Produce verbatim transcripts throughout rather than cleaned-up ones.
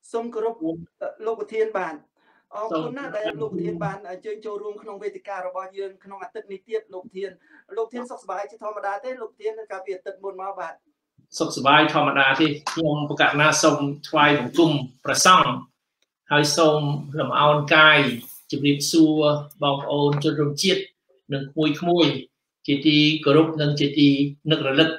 សូមគោរពលោកប្រធានបានអរគុណណាស់ដែលលោកប្រធានបានអញ្ជើញចូលរួមក្នុងវេទិការបស់យើងក្នុងអាទិត្យនេះទៀតលោកប្រធានលោកប្រធានសុខសប្បាយជាធម្មតាទេលោកប្រធានកាលពីអាទិត្យមុនមកបាទសុខសប្បាយធម្មតាទេខ្ញុំប្រកាសណាសូមថ្វាយបង្គំព្រះសង្ឃហើយសូមលំអោនកាយជំរាបសួរបងប្អូនជនរួមជាតិនិងក្មួយក្មួយជាទីគោរពនិងជាទីនឹករលឹក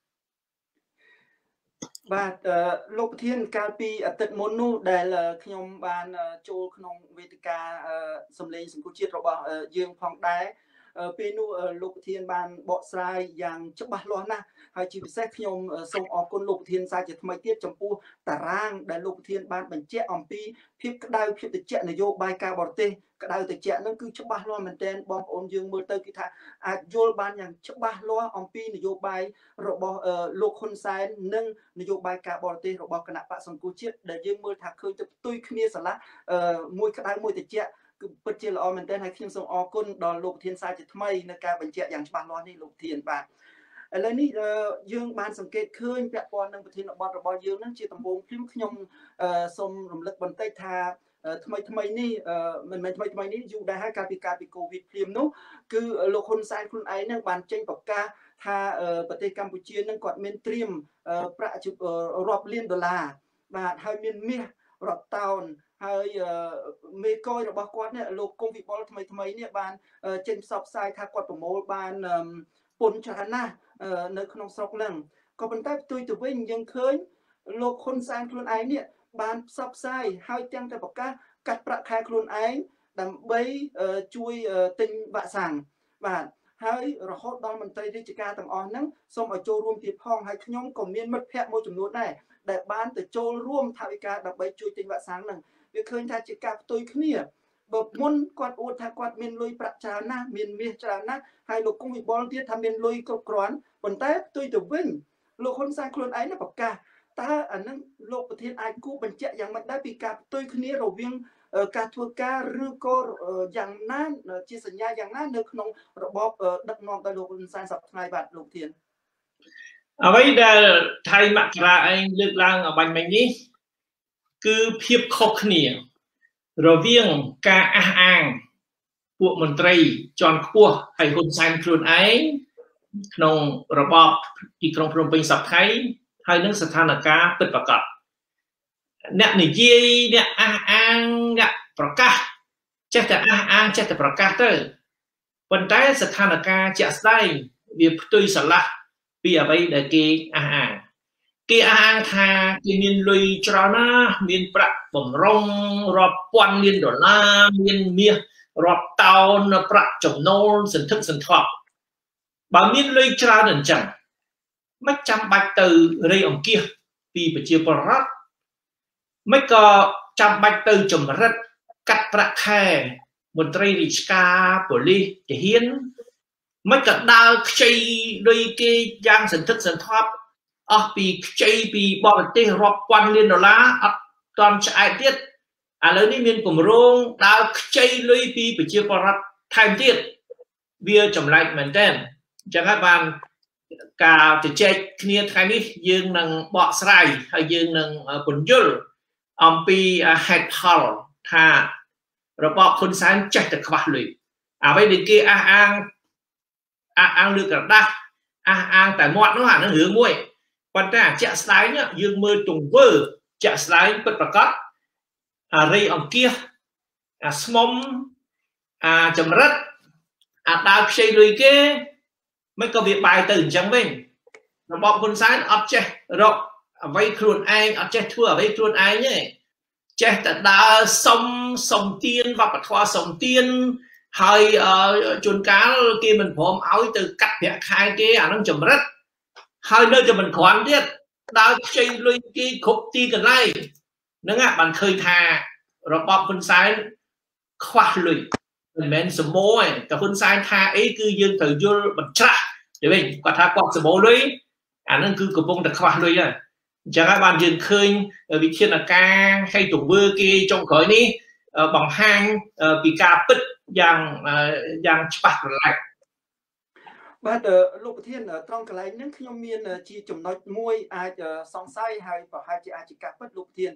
បាទលោកប្រធានកាលពីអាទិត្យមុននោះដែលខ្ញុំបានចូលក្នុងវេទិកាសម្លេងសង្គមជាតិរបស់យើងផងដែរពេលនោះលោកប្រធានបានបកស្រាយយ៉ាងច្បាស់លាស់ណាស់ហើយជាពិសេសខ្ញុំសូមអរគុណលោកប្រធានសាជាថ្មីទៀតចំពោះតារាងដែលលោកប្រធានបានបញ្ជាក់អំពីភាពក្តៅភាពត្រជាក់នយោបាយការបរទេសក្តៅត្រជាក់ហ្នឹងគឺច្បាស់លាស់មែនទែនបងប្អូនយើងមើលទៅគឺថាអាចយល់បានយ៉ាងច្បាស់លាស់អំពីនយោបាយរបស់លោកហ៊ុនសែននិងនយោបាយការបរទេសរបស់គណៈបកសង្គមជាតិដែលយើងមើលថាឃើញទៅផ្ទុយគ្នាស្រឡះមួយក្តៅមួយត្រជាក់គឺពិតជាល្អមែនទែនហើយខ្ញុំសូមអរគុណដល់លោកប្រធានសាជាថ្មីនៅការបញ្ជាក់យ៉ាងច្បាស់លាស់នេះលោកប្រធានបាទឥឡូវនេះយើងបានសង្កេតឃើញពាក់ព័ន្ធនឹងប្រធានបទរបស់យើងនឹងជាដំបូងភ្លាមខ្ញុំសូមរំលឹកបន្តិចថាថ្មីថ្មីនេះមិនមែនថ្មីថ្មីនេះយូរដែរហើយកាលពីកាលពីកូវីដភ្លាមនោះគឺលោកហ៊ុនសែនខ្លួនឯងនឹងបានចេញប្រកាសថាប្រទេសកម្ពុជានឹងគាត់មានត្រៀមប្រាក់រាប់លានដុល្លារបាទហើយមានមាសរាប់តោនហើយមេកយរបស់គាត់នេះលោកកុងវិបុលថ្មីថ្មីនេះបានចេញផ្សព្វផ្សាយថាគាត់ប្រមូលបានពុនច្រើនណាស់នៅក្នុងស្រុកហ្នឹងក៏ប៉ុន្តែផ្ទុយទៅវិញយើងឃើញលោកហ៊ុនសែនខ្លួនឯងនេះបានផ្សព្វផ្សាយហើយទាំងតែប្រកាសកាត់ប្រាក់ខែខ្លួនឯងដើម្បីជួយទិញវ៉ាក់សាំងបាទហើយរហូតដល់មន្ត្រីរាជការទាំងអស់ហ្នឹងសូមឲ្យចូលរួមទៀតផងហើយខ្ញុំក៏មានមិត្តភ័ក្តិមួយចំនួនដែរដែលបានទៅចូលរួមថវិកាដើម្បីជួយទិញវ៉ាក់សាំងហ្នឹងវាឃើញថាជាការផ្ទុយគ្នាបើមុនគាត់អួតថាគាត់មានលុយប្រាក់ច្រើនណាស់មានមាសច្រើនណាស់ហើយលោកគង់វិបុលទៀតថាមានលុយគ្រប់គ្រាន់ប៉ុន្តែផ្ទុយទៅវិញលោកហ៊ុនសែនខ្លួនឯងប្រកាសតើអានឹងលោកប្រធានអាចគូបញ្ជាក់យ៉ាងម៉េចដែរពីការផ្ទុយគ្នារវាងការធ្វើការឬក៏យ៉ាងណាជាសញ្ញាយ៉ាងណានៅក្នុងរបបដឹកនាំដោយលោកហ៊ុនសែនសប្តាហ៍ថ្ងៃបាទលោកប្រធានអ្វីដែលថៃមករាឯងលើកឡើងអបាញ់មិញនេះគឺភាពខុសគ្នារវាងការអះអាងពួកមន្ត្រីជាន់ខ្ពស់ហើយហ៊ុនសែនខ្លួនឯងក្នុងរបបទីក្រុងភ្នំពេញសប្តាហ៍ហើយនឹងស្ថានភាពពិតប្រាកដអ្នកនិយាយអ្នកអះអាងអ្នកប្រកាសចេះតែអះអាងចេះតែប្រកាសទៅប៉ុន្តែស្ថានភាពជាក់ស្ដែងវាផ្ទុយស្រឡះពីអ្វីដែលគេអះអាងគេអះអាងថាគេមានលុយច្រើនណាស់មានប្រាក់បំរុងរាប់ពាន់លានដុល្លារមានមាសរាប់តោនប្រាក់ចំណូលសន្ធឹកសន្ធាប់បើមានលុយច្រើនអញ្ចឹងមិនចាំបាច់ទៅរៃអង្គាសពីប្រជាពលរដ្ឋមិនក៏ចាំបាច់ទៅចម្រិតកាត់ប្រាក់ខែមន្ត្រីរាជការប៉ូលីសទាហានមិនក៏ដើរខ្ចីលុយគេយ៉ាងសន្ធឹកសន្ធាប់អស់ពីខ្ចីពីបរទេសរាប់ពាន់លានដុល្លារអត់ទាន់ឆ្អែតទៀតឥឡូវនេះមានគម្រោងដើរខ្ចីលុយពីប្រជាពលរដ្ឋថែមទៀតវាចម្លែកមែនទែនអញ្ចឹងហើយបានការជជែកគ្នាថ្ងៃនេះយើងនឹងបកស្រាយហើយយើងនឹងពន្យល់អំពីហេតុផលថារបបហ៊ុនសែនចេះតែខ្វះលុយអ្វីដែលគេអះអាងអះអាងលើក្រដាស់អះអាងតែមាត់នោះអានឹងរឿងមួយប៉ុន្តែអាជាក់ស្ដែងយើងមើលទង្វើជាក់ស្ដែងពិតប្រាកដអារៃអង្គាសអាស្មុំអាចម្រិតអាដើរខ្ចីលុយគេមិនក៏វាបាយទៅអញ្ចឹងវិញរបបហ៊ុនសែនអត់ចេះរកអ្វីខ្លួនឯងអត់ចេះធ្វើអ្វីខ្លួនឯងទេចេះតែដើរសុំសុំទានវប្បធម៌សុំទានហើយជួនកាលគេមិនព្រមឲ្យទៅកាត់ប្រាក់ខែគេអានឹងចម្រិតហើយនៅតែមិនគ្រាន់ទៀតដើរខ្ចីលុយគេគ្រប់ទីកន្លែងហ្នឹងបានឃើញថារបបហ៊ុនសែនខ្វះលុយមិនមែនសមោទេតែហ៊ុនសែនថាអីគឺយើងត្រូវយល់បញ្ច្រាស់ទៅវិញគាត់ថាគាត់សមោលុយអាហ្នឹងគឺកំពុងតែខ្វះលុយហើយអញ្ចឹងហើយបានយើងឃើញវិធានការហើយទង្វើគេចុងក្រោយនេះបង្ហាញពីការពិតយ៉ាងយ៉ាងច្បាស់ប្រឡែកបាទលោកប្រធានត្រង់កន្លែងហ្នឹងខ្ញុំមានជាចំណុចមួយអាចសង្ស័យហើយប្រហែលជាអាចជាការពិតលោកប្រធាន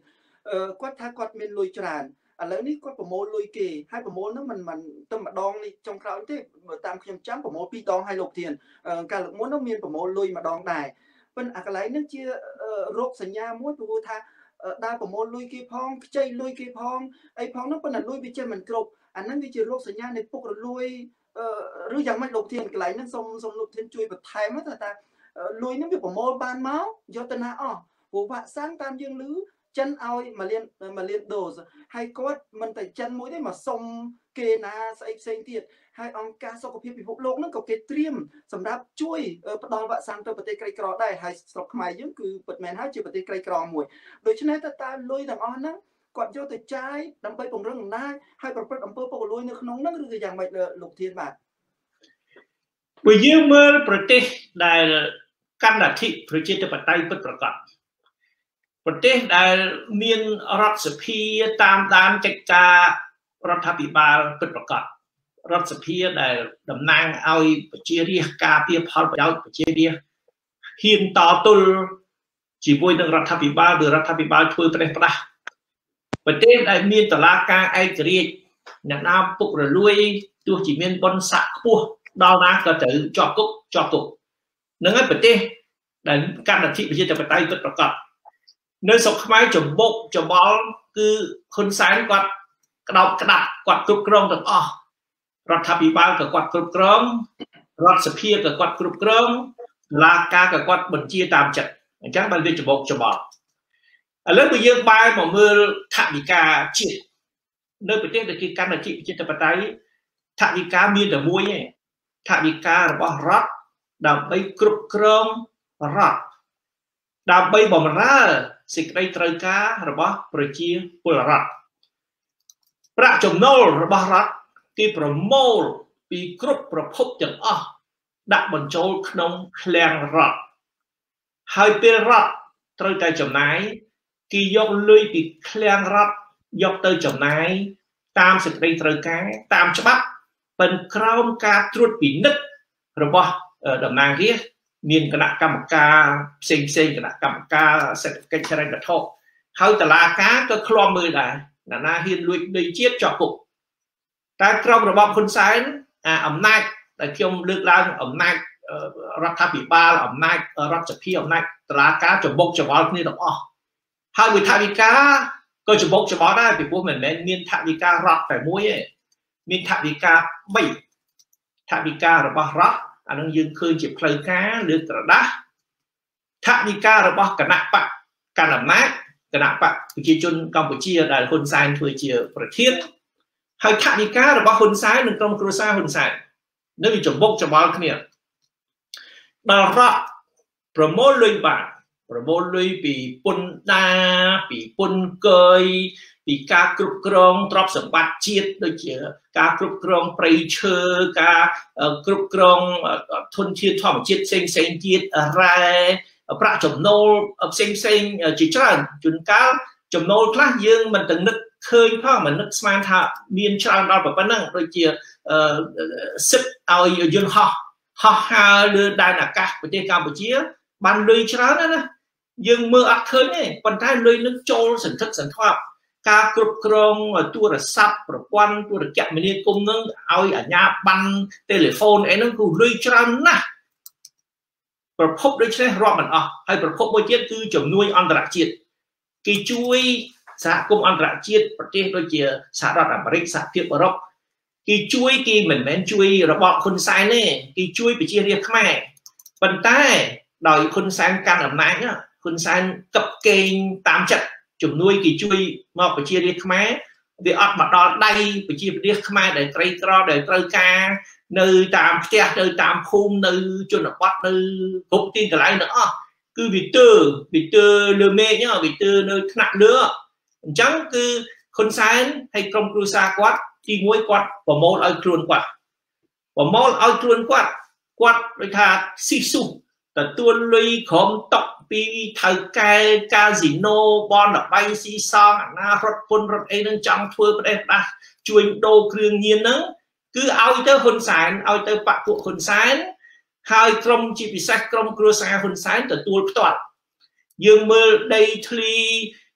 គាត់ថាគាត់មានលុយច្រើនឥឡូវនេះគាត់ប្រមូលលុយគេហើយប្រមូលហ្នឹងមិនមិនទៅម្ដងនេះចុងក្រោយទេបើតាមខ្ញុំចាំប្រមូលពីរដងហើយលោកធានកាលលើកមុននោះមានប្រមូលលុយម្ដងដែរប៉ុន្តែអាកន្លែងហ្នឹងជារោគសញ្ញាមួយព្រោះថាដើរប្រមូលលុយគេផងខ្ចីលុយគេផងអីផងហ្នឹងប៉ុន្តែលុយវាចេះមិនគ្រប់អាហ្នឹងវាជារោគសញ្ញានៃពុករលួយឬយ៉ាងម៉េចលោកធានកន្លែងហ្នឹងសូមសូមលោកធានជួយបន្ថែមថាថាលុយហ្នឹងវាប្រមូលបានមកយកទៅណាអស់ព្រោះវ៉ាក់សាំងតាមយើងឮចិនឲ្យមួយលានមួយលានដូសហើយគាត់មិនតែចិនមួយទេមកសុំគេណាស្អីផ្សេងទៀតហើយអង្គការសុខភាពពិភពលោកហ្នឹងក៏គេត្រៀមសម្រាប់ជួយផ្ដល់វ៉ាក់សាំងទៅប្រទេសក្រីក្រដែរហើយស្រុកខ្មែរយើងគឺពិតមែនហើយជាប្រទេសក្រីក្រមួយដូច្នេះតើតើលុយទាំងអស់ហ្នឹងគាត់យកទៅចាយដើម្បីពង្រឹងអំណាចហើយប្រព្រឹត្តអំពើពុករលួយនៅក្នុងហ្នឹងឬក៏យ៉ាងម៉េចលោកធានបាទបើយើងមើលប្រទេសដែលកាន់លទ្ធិប្រជាធិបតេយ្យពិតប្រាកដប្រទេសដែលមានរដ្ឋសភាតាមដានកិច្ចការរដ្ឋាភិបាលពិតប្រាកដរដ្ឋសភាដែលតំណាងឲ្យប្រជារាស្ត្រការពារផលប្រយោជន៍ប្រជារាស្ត្រហ៊ានតទល់ជាមួយនឹងរដ្ឋាភិបាលឬរដ្ឋាភិបាលធ្វើប្រទេសផ្ដាស់ប្រទេសដែលមានតុលាការឯករាជ្យអ្នកណាពុករលួយទោះជាមានបុណ្យស័ក្តិខ្ពស់ដល់ណាក៏ត្រូវជាប់គុកជាប់គុកនឹងហើយប្រទេសដែលកាន់លទ្ធិប្រជាធិបតេយ្យពិតប្រាកដនៅស្រុកខ្មែរចម្បុកច្បល់គឺហ៊ុនសែនគាត់ក្តោបក្តាប់គាត់គ្រប់គ្រងទាំងអស់រដ្ឋាភិបាលក៏គាត់គ្រប់គ្រងរដ្ឋសភាក៏គាត់គ្រប់គ្រងតុលាការក៏គាត់បញ្ជាតាមចិត្តអញ្ចឹងបានវាចម្បុកច្បល់ឥឡូវបើយើងបែរមកមើលថវិកាជាតិនៅប្រទេសដែលគេកាន់លទ្ធិប្រជាធិបតេយ្យថវិកាមានតែមួយឯងថវិការបស់រដ្ឋដើម្បីគ្រប់គ្រងរដ្ឋដើម្បីបម្រើសេចក្តីត្រូវការរបស់ប្រជាពលរដ្ឋប្រាក់ចំណូលរបស់រដ្ឋគេប្រមូលពីគ្រប់ប្រភពទាំងអស់ដាក់បញ្ចូលក្នុងឃ្លាំងរដ្ឋហើយពេលរដ្ឋត្រូវតែចំណាយគេយកលុយពីឃ្លាំងរដ្ឋយកទៅចំណាយតាមសេចក្តីត្រូវការតាមច្បាប់ប៉ុន្តែក្រោមការត្រួតពិនិត្យរបស់តំណាងរាស្ត្រមានគណៈកម្មការផ្សេងផ្សេងគណៈកម្មការសេដ្ឋកិច្ចហិរញ្ញវត្ថុហើយតុលាការក៏ឃ្លាំមើលដែរណាណាហ៊ានលួចដីជាតិជាប់គុកតែក្រមរបបហ៊ុនសែនអាអំណាចដែលខ្ញុំលើកឡើងអំណាចរដ្ឋាភិបាលអំណាចរដ្ឋសភាអំណាចតុលាការចម្បុកច្បល់គ្នាទាំងអស់ហើយវិធានការក៏ចម្បុកច្បល់ដែរពីព្រោះមិនមែនមានថវិការដ្ឋតែមួយទេមានថវិកាបីថវិការបស់រដ្ឋអានឹងយើងឃើញជាផ្លូវការលើក្រដាស់ថវិការបស់គណៈបកកណ្ដាលអំណាចគណៈបកប្រជាជនកម្ពុជាដែលហ៊ុនសែនធ្វើជាប្រធានហើយថវិការបស់ហ៊ុនសែននិងក្រុមគ្រួសារហ៊ុនសែននៅវាចម្បុកច្បល់គ្នាដល់រដ្ឋប្រមូលលុយបានប្រមូលលុយពីពន្ធដារពីពន្ធកយពីការគ្រប់គ្រងទ្រព្យសម្បត្តិជាតិដូចជាការគ្រប់គ្រងព្រៃឈើការគ្រប់គ្រងធនធានធម្មជាតិផ្សេងផ្សេងទៀតរ៉ែប្រាក់ចំណូលផ្សេងផ្សេងជាច្រើនជួនកាលចំណូលខ្លះយើងមិនទាំងនឹកឃើញផងមិននឹកស្មានថាមានច្រើនដល់ប៉ុណ្ណឹងដូចជាសិទ្ធឲ្យយន្តហោះហោះហើរលើដែនអាកាសប្រទេសកម្ពុជាបានលុយច្រើនណាស់ណាយើងមើលអត់ឃើញទេប៉ុន្តែលុយនឹងចូលសន្ធឹកសន្ធាប់ការគ្រប់គ្រងទូរស័ព្ទប្រព័ន្ធទូរគមនាគមន៍នឹងឲ្យអាជ្ញាប័ណ្ណទូរស័ព្ទអីហ្នឹងគឺលុយច្រើនណាស់ប្រភពដូចនេះរាប់មិនអស់ហើយប្រភពមួយទៀតគឺជំនួយអន្តរជាតិគេជួយសហគមន៍អន្តរជាតិប្រទេសដូចជាសហរដ្ឋអាមេរិកសហភាពអឺរ៉ុបគេជួយគេមិនមែនជួយរបបហ៊ុនសែនទេគេជួយប្រជារាស្ត្រខ្មែរប៉ុន្តែដោយហ៊ុនសែនកាន់អំណាចហ៊ុនសែនកឹបកេងតាមចិត្តជំនួយគេជួយមកប្រជារាស្ត្រខ្មែរវាអត់មកដល់ដៃប្រជារាស្ត្រខ្មែរដែលក្រីក្រដែលត្រូវការនៅតាមផ្ទះនៅតាមភូមិនៅជនបទនៅគ្រប់ទីកន្លែងទាំងអស់គឺវាទើវាទើលើមេឃវាទើនៅថ្នាក់លើអញ្ចឹងគឺហ៊ុនសែនហើយក្រុមគ្រួសារគាត់ទីមួយគាត់ប្រមូលឲ្យខ្លួនគាត់ប្រមូលឲ្យខ្លួនគាត់គាត់ដូចថាស៊ីស៊ូទទួលលុយក្រុមតុកពីថៅកែកាស៊ីណូបនលបាយស៊ីសងអាណារត់ពុនរត់អីនឹងចង់ធ្វើប្រទេសផ្ដាស់ជួយដូរគ្រឿងញៀនហ្នឹងគឺឲ្យទៅហ៊ុនសែនឲ្យទៅបកពួកហ៊ុនសែនហើយក្រុមជាពិសេសក្រុមគ្រួសារហ៊ុនសែនទទួលផ្ទាល់យើងមើលដីធ្លី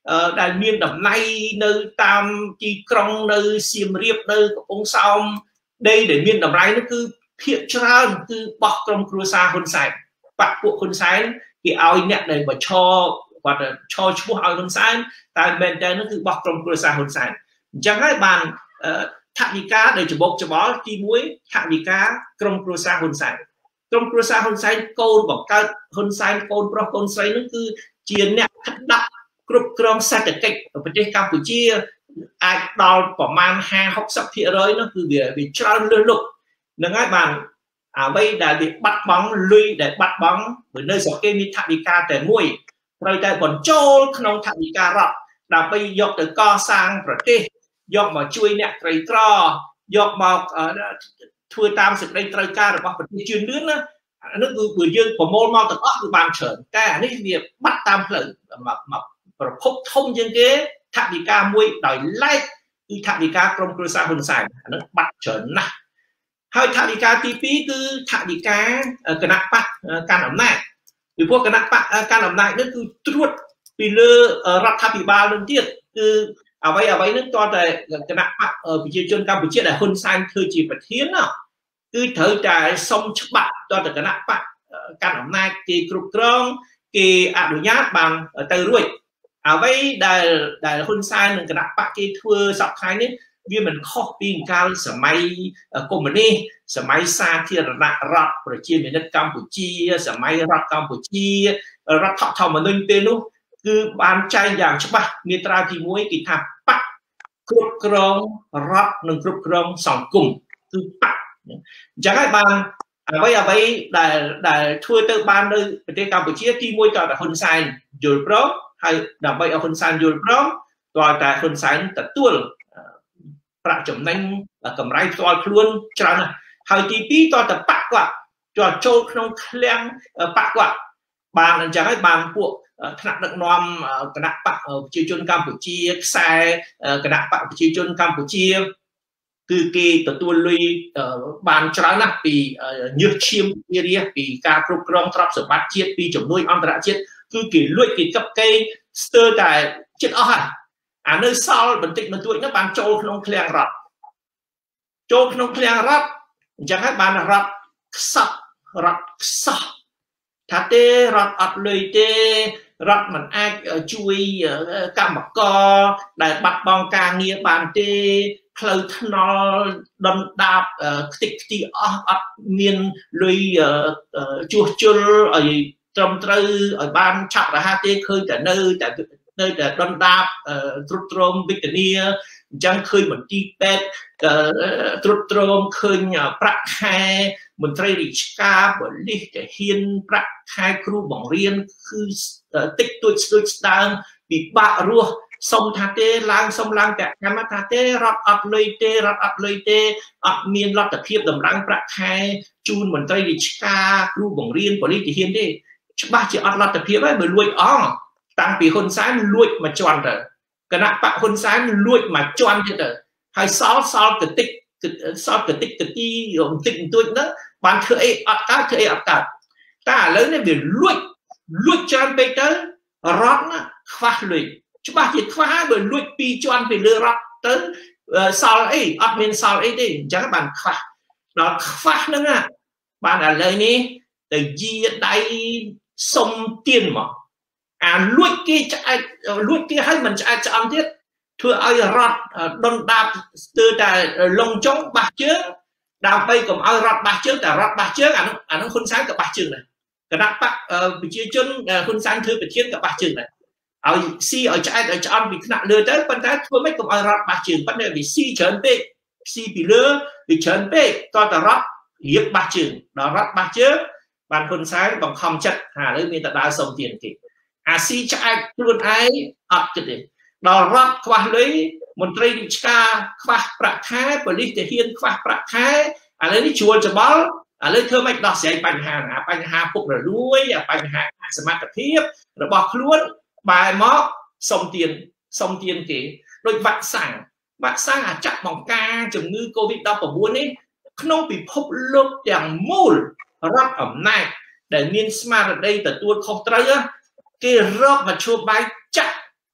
ដែលមានតម្លៃនៅតាមទីក្រុងនៅសៀមរាបនៅកំពង់សោមដីដែលមានតម្លៃនោះគឺភាគច្រើនគឺបោះក្រុមគ្រួសារហ៊ុនសែនបកពួកហ៊ុនសែនគេឲ្យអ្នកដែលបឆគាត់ឈរឈ្មោះឲ្យហ៊ុនសែនតែមែនតើនោះគឺបោះក្រុមគ្រួសារហ៊ុនសែនអញ្ចឹងហើយបានថវិកាដែលច្បោកច្បល់ទីមួយថវិកាក្រុមគ្រួសារហ៊ុនសែនក្រុមគ្រួសារហ៊ុនសែនកូនបង្កើតហ៊ុនសែនកូនប្រុសកូនស្រីនោះគឺជាអ្នកដាក់គ្រប់គ្រងសេដ្ឋកិច្ចប្រទេសកម្ពុជាអាចដល់ប្រមាណห้า หกสิบភាគរយនោះគឺវាវាច្រើនលើសលប់នឹងហើយបានអ្វីដែលវាបាត់បង់លុយដែលបាត់បង់ព្រោះនៅស្រុកគេមានថវិកាតែមួយត្រូវតែបញ្ចូលក្នុងថវិការដ្ឋដើម្បីយកទៅកសាងប្រទេសយកមកជួយអ្នកក្រីក្រយកមកធ្វើតាមសេចក្តីត្រូវការរបស់ប្រទេសជឿនលឿនណានោះគឺបើយើងប្រមូលមកទាំងអស់គឺបានច្រើនតែអានេះវាបាត់តាមផ្លូវមកប្រភពធំជាងគេថវិកាមួយដោយឡែកគឺថវិកាក្រុមគ្រួសារហ៊ុនសែនអានោះបាត់ច្រើនណាស់ហើយថវិកាទីពីរគឺថវិកាគណៈបកកាន់អំណាចពីព្រោះគណៈបកកាន់អំណាចនេះគឺត្រួតពីលើរដ្ឋាភិបាលនឹងទៀតគឺអ្វីអ្វីនឹងតើតែគណៈបកប្រជាជនកម្ពុជាដែលហ៊ុនសែនធ្វើជាប្រធានណាគឺត្រូវតែសុំច្បាប់តើតែគណៈបកកាន់អំណាចគេគ្រប់គ្រងគេអនុញ្ញាតបានទៅរួចអ្វីដែលដែលហ៊ុនសែននិងគណៈបកគេធ្វើសប្តាហ៍នេះវាមិនខុសពីកាលសម័យកុម្មុយនីសសម័យសាធារណរដ្ឋប្រជាមានិតកម្ពុជាសម័យរដ្ឋកម្ពុជារដ្ឋធម្មនុញ្ញពេលនោះគឺបានចែងយ៉ាងច្បាស់មាត្រាទីមួយគេថាបកគ្រប់គ្រងរដ្ឋនិងគ្រប់គ្រងសង្គមគឺបកអញ្ចឹងហើយបានអ្វីអ្វីដែលដែលធ្វើទៅបាននៅប្រទេសកម្ពុជាទីមួយតើហ៊ុនសែនយល់ព្រមហើយដើម្បីឲ្យហ៊ុនសែនយល់ព្រមតើតែហ៊ុនសែនទទួលប្រាក់ចំណេញកម្រៃផ្ទាល់ខ្លួនច្រើនណាស់ហើយទីពីរតើតបកគាត់ជាប់ចូលក្នុងឃ្លាំងបកគាត់បានអញ្ចឹងហើយបានពួកថ្នាក់ដឹកនាំគណៈបកប្រជាជនកម្ពុជាខ្សែគណៈបកប្រជាជនកម្ពុជាគឺគេទទួលលុយបានច្រើនណាស់ពីញើសឈាមពីរាជពីការគ្រប់គ្រងទ្រព្យសម្បត្តិជាតិពីជំនួយអន្តរជាតិគឺគេលួចគេកឹបគេស្ទើរតែចិត្តអស់ហើយអានៅសល់បន្តិចបន្តួចនោះបានចូលក្នុងឃ្លាំងរដ្ឋចូលក្នុងឃ្លាំងរដ្ឋអញ្ចឹងហើយបានរដ្ឋខ្សត់រដ្ឋខ្សោះថាទេរដ្ឋអត់លុយទេរដ្ឋមិនអាចជួយកម្មករដែលបាត់បង់ការងារបានទេផ្លូវថ្នល់ដុនដាបខ្ទេចខ្ទីអស់អត់មានលុយជួសជុលឲ្យត្រឹមត្រូវឲ្យបានឆាប់រហ័សទេឃើញតែនៅតែនៅតែដុនដាបទ្រុឌទ្រោមវិធានាអញ្ចឹងឃើញមន្ទីរពេទ្យទ្រុឌទ្រោមឃើញប្រាក់ខែមន្ត្រីរាជការប៉ូលីសទាហានប្រាក់ខែគ្រូបង្រៀនគឺតិចតួចស្ទួចស្ដើងពិបាករស់សុំថាទេឡើងសុំឡើងតែកម្មថាទេរដ្ឋអត់លុយទេរដ្ឋអត់លុយទេអត់មានលទ្ធភាពតម្លើងប្រាក់ខែជូនមន្ត្រីរាជការគ្រូបង្រៀនប៉ូលីសទាហានទេច្បាស់ជាអត់លទ្ធភាពហើយបើលួចអស់តាំងពីហ៊ុនសែនលួចមកជន់ទៅគណៈបកហ៊ុនសែនលួចមកជន់ទៀតទៅហើយសល់សល់កតិកសល់កតិកកទីបន្តិចបន្តួចហ្នឹងបានធ្វើអីអត់កើតធ្វើអីអត់កើតតែឥឡូវនេះវាលួចលួចច្រើនពេកទៅរដ្ឋណាខ្វះលុយច្បាស់ជាខ្វះហើយបើលួចពីរជាន់ពីលើរដ្ឋទៅសល់អីអត់មានសល់អីទេអញ្ចឹងបានខ្វះដល់ខ្វះហ្នឹងបានឥឡូវនេះទៅយាដៃសុំទៀនមកអាលួចគេឆ្អែតលួចគេឲ្យមិនឆ្អែតឆ្អន់ទៀតធ្វើឲ្យរដ្ឋដុនដាបស្ទើរតែលងចុងបះជើងដើម្បីកុំឲ្យរដ្ឋបះជើងតែរដ្ឋបះជើងអានោះអានោះហ៊ុនសែនក៏បះជើងដែរគណៈបកប្រជាជនហ៊ុនសែនធ្វើប្រធានក៏បះជើងដែរឲ្យស៊ីឲ្យឆ្អែតឲ្យឆ្អន់ពីថ្នាក់លើទៅប៉ុន្តែធ្វើម៉េចកុំឲ្យរដ្ឋបះជើងប៉ុន្តែវាស៊ីច្រើនពេកស៊ីពីលើវាច្រើនពេកតើតរដ្ឋរៀបបះជើងដល់រដ្ឋបះជើងបានហ៊ុនសែនបង្ខំចិត្តថាឥឡូវមានតែដើរសុំទានគេអាស៊ីឆ្អែតខ្លួនឯងអត់ចិត្តទេដល់រដ្ឋខ្វះលុយមន្ត្រីរាជការខ្វះប្រាក់ខែប៉ូលីសទាហានខ្វះប្រាក់ខែឥឡូវនេះជួលច្បល់ឥឡូវធ្វើម៉េចដោះស្រាយបញ្ហាណាបញ្ហាពុករលួយបញ្ហាសមត្ថភាពរបស់ខ្លួនបែរមកសុំទានសុំទានគេដូចវ៉ាក់សាំងវ៉ាក់សាំងអាចចាក់បង្ការជំងឺ កូវីដ ដប់ប្រាំបួន នេះក្នុងពិភពលោកទាំងមូលរដ្ឋអំណាចដែលមានស្មារតីទទួលខុសត្រូវគេរកមធ្យោបាយចាក់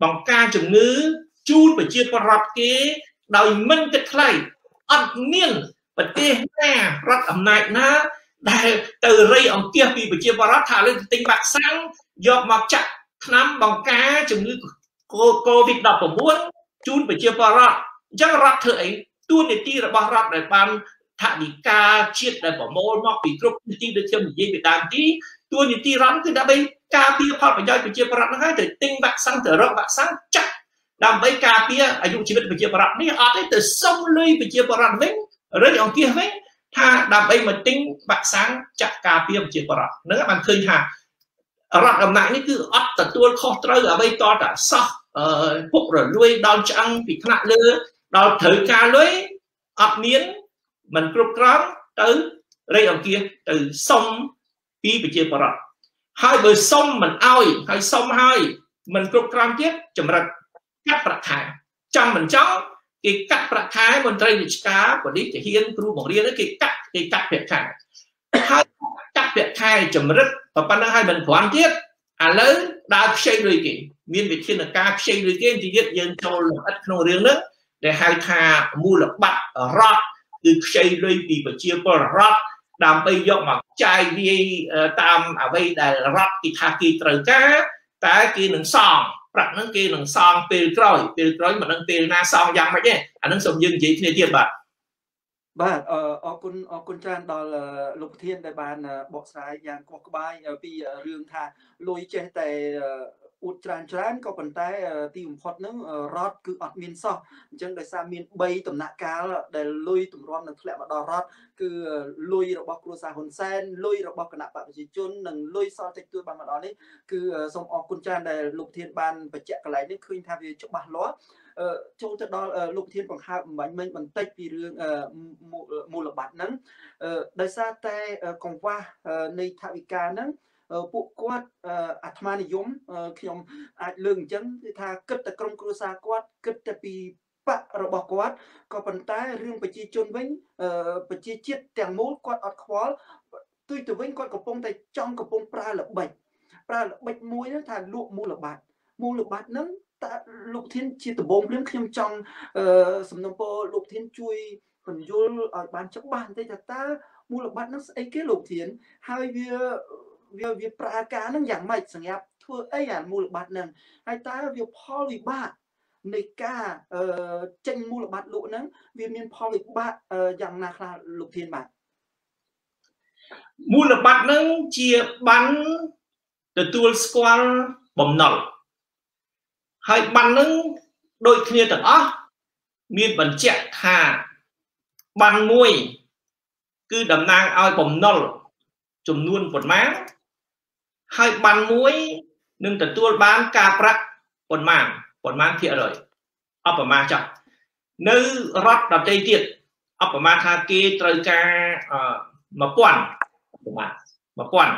bằng ca chủng ngữ chu và chia qua rọt kế đòi minh kết thay ẩn miên và tê nè rọt ẩm này na đại từ rây ông kia vì và chia qua rọt thả lên tinh bạc sáng do mặc chặt năm bằng ca chủng ngữ covid đọc của muốn chu và chia qua rọt chắc rọt thử ấy tuôn để ti là bao rọt để ban thả đi ca chiết để bỏ môn mọc bị group ti được thêm gì bị đàn tí tuôn để ti rắn cứ đã bay ca pia phật phải cho chia parat nó hay từ tinh bạc sang từ rộng bạc sang chắc đam bấy ca pia ở dụng chỉ biết phải chia parat này ở đây từ sông lưới phải chia parat với rồi ông kia với tha đam bấy mà tinh bạc sáng chắc ca pia chia parat nếu các bạn khơi thà rọt làm lạiนี่คืออดแต่ตัวคอเตอร์ở đây to đã sao phục rồi nuôi đòn trăng bị khát lừa đòn thử ca lưới ọt miến mình cướp trắng tới đây ông kia từ sông pi phải chia parat hai bờ sông mình ao hai sông hai mình cột cam tiếp chậm rãi cắt bạc thái trăm mình cháu cái cắt bạc thái mình tây cá của đi thể hiện kêu một riêng cái cắt cái cắt bạc thái hai cắt bạc thái chậm rãi và ban hai mình khoan tiếp à lớn đã xây rồi kì miền Việt thiên là cá xây rồi cái thì biết dân cho là ít không riêng nữa để hai thà mua là bạc rót từ xây rồi thì phải chia qua rót đam bây giờ mà chai đi tam ở đây là rót cái thà kỳ trời cá ta kia nâng song đặt nâng kia nâng song pê rồi pê rồi mà nâng pê na song giang vậy nhé anh nâng song dương gì thế tiệt bạn បាទអរគុណអរគុណច្រើនដល់លោកធានដែលបានបកស្រាយយ៉ាងខ្វះក្បាយពីរឿងថាលុយចេះតែអួតច្រើនច្រើនក៏ប៉ុន្តែទីបំផុតហ្នឹងរត់គឺអត់មានសោះអញ្ចឹងដោយសារមានបីដំណាក់កាលដែលលុយទម្រាំនឹងធ្លាក់មកដល់រត់គឺលុយរបស់គ្រួសារហ៊ុនសែនលុយរបស់គណៈបកប្រជាជននិងលុយសល់តិចតួចបានមកដល់នេះគឺសូមអរគុណច្រើនដែលលោកធានបានបញ្ជាក់កន្លែងនេះឃើញថាវាច្បាស់លាស់ចូលទៅដល់លោកធានបង្ហើបបំបញ្ញមិញបន្តិចពីរឿងមូលបត្រហ្នឹងដោយសារតែកង្វះនៃថវិកាហ្នឹងពួកគាត់អាត្មានិយមខ្ញុំអាចលើកអញ្ចឹងគឺថាគិតតែក្រុមគ្រួសារគាត់គិតតែពីបករបស់គាត់ក៏ប៉ុន្តែរឿងប្រជាជនវិញប្រជាជាតិទាំងមូលគាត់អត់ខ្វល់ទុយទៅវិញគាត់កំពុងតែចង់កំពុងប្រើល្បិចប្រើល្បិចមួយហ្នឹងថាលក់មូលបត្រមូលបត្រហ្នឹងតើលោកធានជាដំបូងភ្លាមខ្ញុំចង់សំណូមពរលោកធានជួយបញ្យល់ឲ្យបានច្បាស់បន្តិចថាតើមូលបត្រហ្នឹងស្អីគេលោកធានហើយវាវាវាប្រើការហ្នឹងយ៉ាងម៉េចសម្រាប់ធ្វើអីអាមូលបត្រហ្នឹងហើយតើវាផលវិបាកនៃការចេញមូលបត្រលក់ហ្នឹងវាមានផលវិបាកយ៉ាងណាខ្លះលោកធានបាទមូលបត្រហ្នឹងជាបានទទួលស្គាល់បំណុលហើយបាននឹងដូចគ្នាទាំងអស់មានបញ្ជាក់ថាបានមួយគឺតំណាងឲ្យបំណុលចំនួនប៉ុន្មានហើយបានមួយនឹងទទួលបានការប្រាក់ប៉ុន្មានប៉ុន្មានភាគរយអបមាចាស់នៅរដ្ឋដទៃទៀតអបមាថាគេត្រូវការ1000ប្រមាណ1000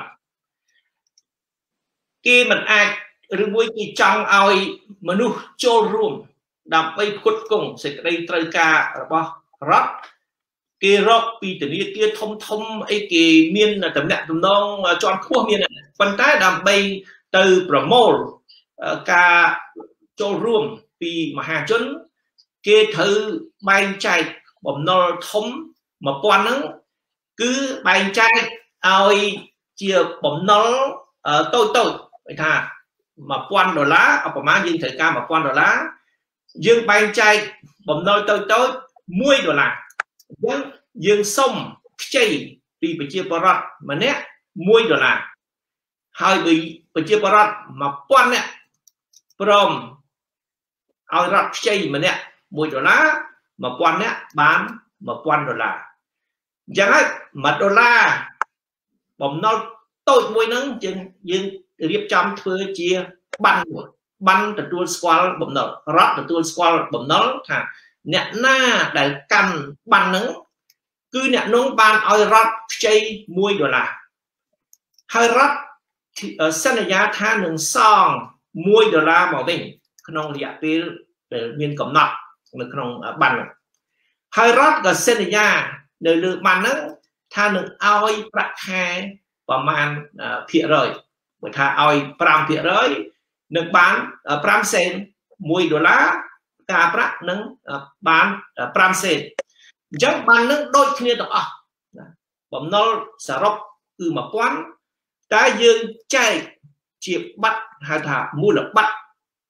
គេមិនអាចឬមួយគេចង់ឲ្យមនុស្សចូលរួមដើម្បីផ្គត់ផ្គង់សេចក្តីត្រូវការរបស់រដ្ឋគេរកពីធនាគារធំធំអីគេមានតំណែងតំណងជាន់ខ្ពស់មានប៉ុន្តែដើម្បីទៅប្រមូលការចូលរួមពីមហាជនគេត្រូវបែងចែកបំណុលធំ1000ហ្នឹងគឺបែងចែកឲ្យជាបំណុលតូចតូចគេថា1000ដុល្លារអបមាយើងត្រូវការ1000ដុល្លារយើងបែងចែកបំណុលតូចតូច1ដុល្លារអញ្ចឹងយើងសុំខ្ចីពីប្រជាពលរដ្ឋម្នាក់1ដុល្លារហើយបើប្រជាពលរដ្ឋ1000នាក់ព្រមឲ្យរដ្ឋខ្ចីម្នាក់1ដុល្លារ1000នាក់បាន1000ដុល្លារអញ្ចឹងហើយ1ដុល្លារបំណុលតូចមួយហ្នឹងយើងយើងរៀបចំធ្វើជាបានមួយបានទទួលស្គាល់បំណុលរដ្ឋទទួលស្គាល់បំណុលថាអ្នកណាដែលកាន់បានហ្នឹងគឺអ្នកនោះបានឲ្យរដ្ឋខ្ចី1ដុល្លារហើយរដ្ឋសន្យាថានឹងសង1ដុល្លារមកវិញក្នុងរយៈពេលដែលមានកំណត់នៅក្នុងបានហើយរដ្ឋក៏សន្យានៅលើបានហ្នឹងថានឹងឲ្យប្រាក់ខែប្រមាណភាគរយបើថាឲ្យ5ភាគរយនឹងបាន5សេន một đô la cảប្រាក់នឹងបាន nămសេន អញ្ចឹងបាននឹងដូចគ្នាទាំងអស់បំណុលសរុបគឺmộtពាន់ តែយើងចែកជាបាត់ហៅថាមូលបត្រ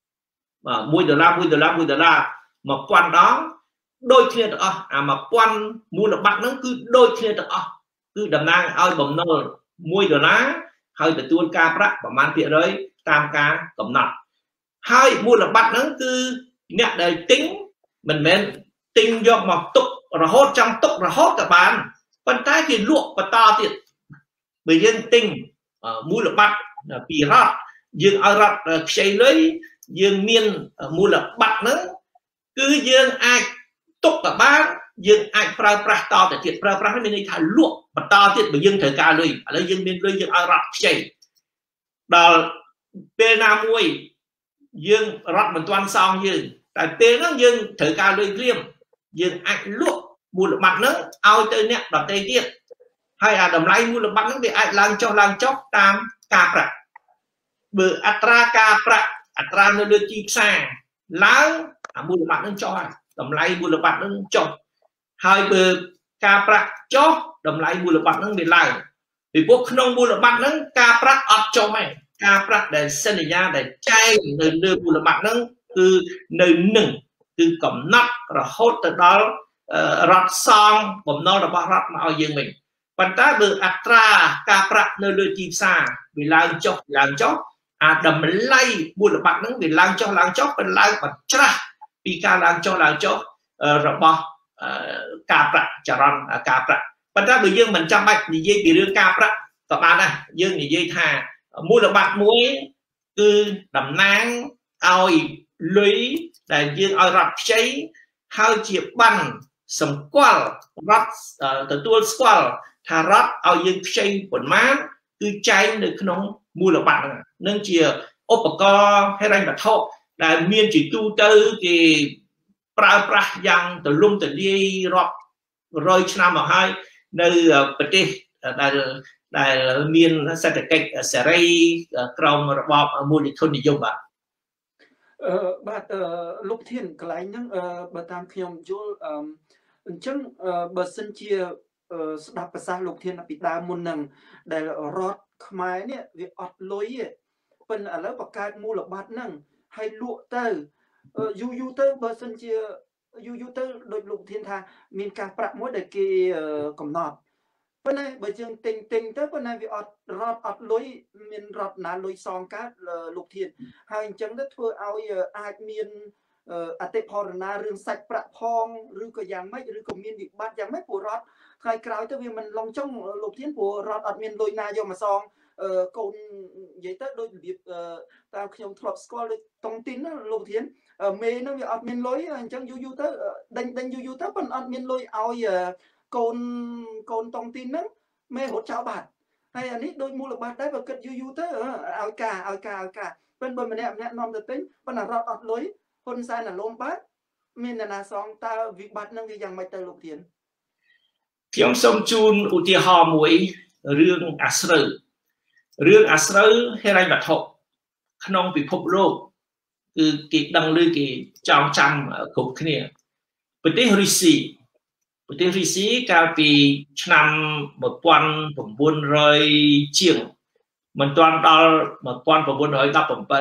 mộtដុល្លារmộtដុល្លារmộtដុល្លារmộtពាន់ដងដូចគ្នាទាំងអស់អាmộtពាន់មូលបត្រហ្នឹងគឺដូចគ្នាទាំងអស់គឺតំណាងឲ្យបំណុលmộtដុល្លារហើយទទួលការប្រាក់ប្រមាណភាគរយតាមការកំណត់ហើយមូលបត្រហ្នឹងគឺអ្នកដែលទិញមិនមែនទិញយកមកទុករហូតចង់ទុករហូតក៏បានប៉ុន្តែគេលក់បន្តទៀតបើយើងទិញមូលបត្រពីរដ្ឋយើងឲ្យរដ្ឋខ្ចីលុយយើងមានមូលបត្រហ្នឹងគឺយើងអាចទុកក៏បានយើងអាចប្រើប្រាស់តទៅទៀតប្រើប្រាស់នេះមានន័យថាលក់បន្តទៀតបើយើងត្រូវការលុយឥឡូវយើងមានលុយយើងឲ្យរដ្ឋខ្ចីដល់ពេលណាមួយយើងរដ្ឋមិនទាន់សងយើងតែពេលហ្នឹងយើងត្រូវការលុយព្រាមយើងអាចលក់មូលបត្រហ្នឹងឲ្យទៅអ្នកដទៃទៀតហើយអាតម្លៃមូលបត្រហ្នឹងវាអាចឡើងចុះឡើងចុះតាមការប្រាក់បើអត្រាការប្រាក់អត្រានៅលើទីផ្សារឡើងអាមូលបត្រហ្នឹងចុះហើយតម្លៃមូលបត្រហ្នឹងចុះហើយបើការប្រាក់ចុះតម្លៃមូលបត្រហ្នឹងវាឡើងពីព្រោះក្នុងមូលបត្រហ្នឹងការប្រាក់អត់ចុះទេការប្រាក់ដែលសន្យាដែលចែងនៅលើមូលបត្រហ្នឹងគឺនៅនឹងគឺកំណត់រហូតទៅដល់រដ្ឋសងបំណុលរបស់រដ្ឋមកឲ្យយើងវិញប៉ុន្តែបើអត្រាការប្រាក់នៅលើទីផ្សារវាឡើងចុះឡើងចុះអាតម្លៃមូលបត្រហ្នឹងវាឡើងចុះឡើងចុះប៉ុន្តែឡើងបច្រាស់ពីការឡើងចុះឡើងចុះរបស់ការប្រាក់ចរន្តការប្រាក់ប៉ុន្តែបើយើងមិនចាំបាច់និយាយពីរឿងការប្រាក់ក៏បានដែរយើងនិយាយថាមូលបត្រមួយគឺតំណាងឲ្យលុយដែលយើងឲ្យរដ្ឋខ្ចីហើយជាបានសម្គាល់រដ្ឋទទួលស្គាល់ថារដ្ឋឲ្យយើងខ្ចីប៉ុន្មានគឺចែងនៅក្នុងមូលបត្រហ្នឹងនឹងជាឧបករណ៍ហិរញ្ញវត្ថុដែលមានជាទូទៅគេប្រើប្រាស់យ៉ាងទូលំទូលាយរាប់រយឆ្នាំមកហើយនៅប្រទេសដែលដែលមានសេដ្ឋកិច្ចសេរីក្រោមរបបមូលធននិយមបាទអឺបាទលោកធានកន្លែងហ្នឹងបើតាមខ្ញុំយល់អញ្ចឹងបើសិនជាស្ដាប់ប្រសាសន៍លោកធានពីដើមមុនហ្នឹងដែលរដ្ឋខ្មែរនេះវាអត់លុយទេប៉ុន្តែឥឡូវបង្កើតមូលបត្រហ្នឹងហើយលក់ទៅយូរយូរទៅបើសិនជាយូរយូរទៅដូចលោកធានថាមានការប្រាក់មួយដែលគេកំណត់ប៉ុន្តែបើយើងទិញទិញទៅប៉ុន្តែវាអត់រដ្ឋអត់លុយមានរដ្ឋណាលុយសងកើតលោកធានហើយអញ្ចឹងទៅធ្វើឲ្យអាចមានអតិផរណារឿងសាច់ប្រាក់ផងឬក៏យ៉ាងម៉េចឬក៏មានវិបត្តិយ៉ាងម៉េចព្រោះរដ្ឋថ្ងៃក្រោយទៅវាមិនឡងចង់លោកធានព្រោះរដ្ឋអត់មានលុយណាយកមកសងកូននិយាយទៅដូចរបៀបតាមខ្ញុំធ្លាប់ស្គាល់ដូចតុងទីនណាលោកធានមេហ្នឹងវាអត់មានលុយអញ្ចឹងយូរយូរទៅដេញដេញយូរយូរទៅប៉ុន្តែអត់មានលុយឲ្យកូនកូនតុងទីនហ្នឹងមេរត់ចោលបាត់ហើយអានេះដូចមូលបត្រដែរបើគិតយូរយូរទៅឲ្យការឲ្យការឲ្យការពេលបើម្នាក់ម្នាក់នាំទៅទិញប៉ុន្តែរដ្ឋអត់លុយហ៊ុនសែនអាលំបាត់មានអ្នកណាសងតើវិបត្តិហ្នឹងវាយ៉ាងម៉េចទៅលោកធានខ្ញុំសូមជូនឧទាហរណ៍មួយរឿងអាស្រូវរឿងអាស្រូវហិរញ្ញវត្ថុក្នុងពិភពលោកគឺគេដឹងឮគេចងចាំគ្រប់គ្នាប្រទេសរុស្ស៊ីប្រទេសរុស្ស៊ីកាលពីឆ្នាំmột nghìn chín trămជាងមិនទាន់ដល់một nghìn chín trăm một mươi bảyទេmột nghìn chín trăm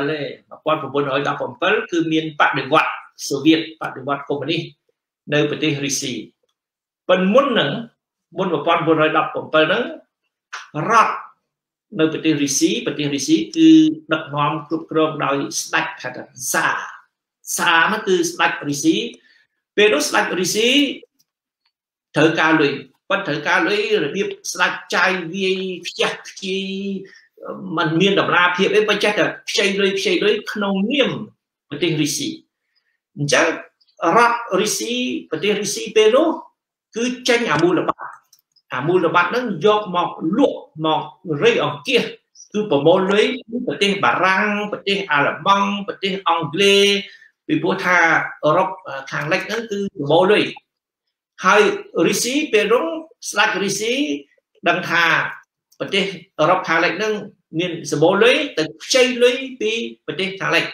một mươi bảyគឺមានបដិវត្តសូវៀតបដិវត្តកុម្មុយនីសនៅប្រទេសរុស្ស៊ីប៉ុន្តែមុនហ្នឹងមុនmột nghìn chín trăm một mươi bảyហ្នឹងរដ្ឋនៅប្រទេសរុស្ស៊ីប្រទេសរុស្ស៊ីគឺដឹកនាំគ្រប់គ្រងដោយស្ដេចហៅថាសាសានោះគឺស្ដេចរុស្ស៊ីពេលនោះស្ដេចរុស្ស៊ីត្រូវការលុយប៉ុន្តែត្រូវការលុយរបៀបស្ដេចចាយវាយខ្ជះខ្ជាយมันមានតម្លាភាពអីបើចេះតែខ្ចីលុយខ្ចីលុយក្នុងនាមប្រទេសរុស្ស៊ីអញ្ចឹងរដ្ឋរុស្ស៊ីប្រទេសរុស្ស៊ីពេលនោះគឺចេញអាមូលបត្រអាមូលបត្រហ្នឹងយកមកលក់មករៃអង្គាសគឺប្រមូលលុយពីប្រទេសបារាំងប្រទេសអាល្លឺម៉ង់ប្រទេសអង់គ្លេសពីព្រោះថាអឺរ៉ុបខាងលិចហ្នឹងគឺប្រមូលលុយហើយរុស្ស៊ីពេលនោះស្ដេចរុស្ស៊ីដឹងថាប្រទេសអឺរ៉ុបខាងលិចហ្នឹងមានសម្បូរលុយទៅខ្ចីលុយពីប្រទេសខាងលិច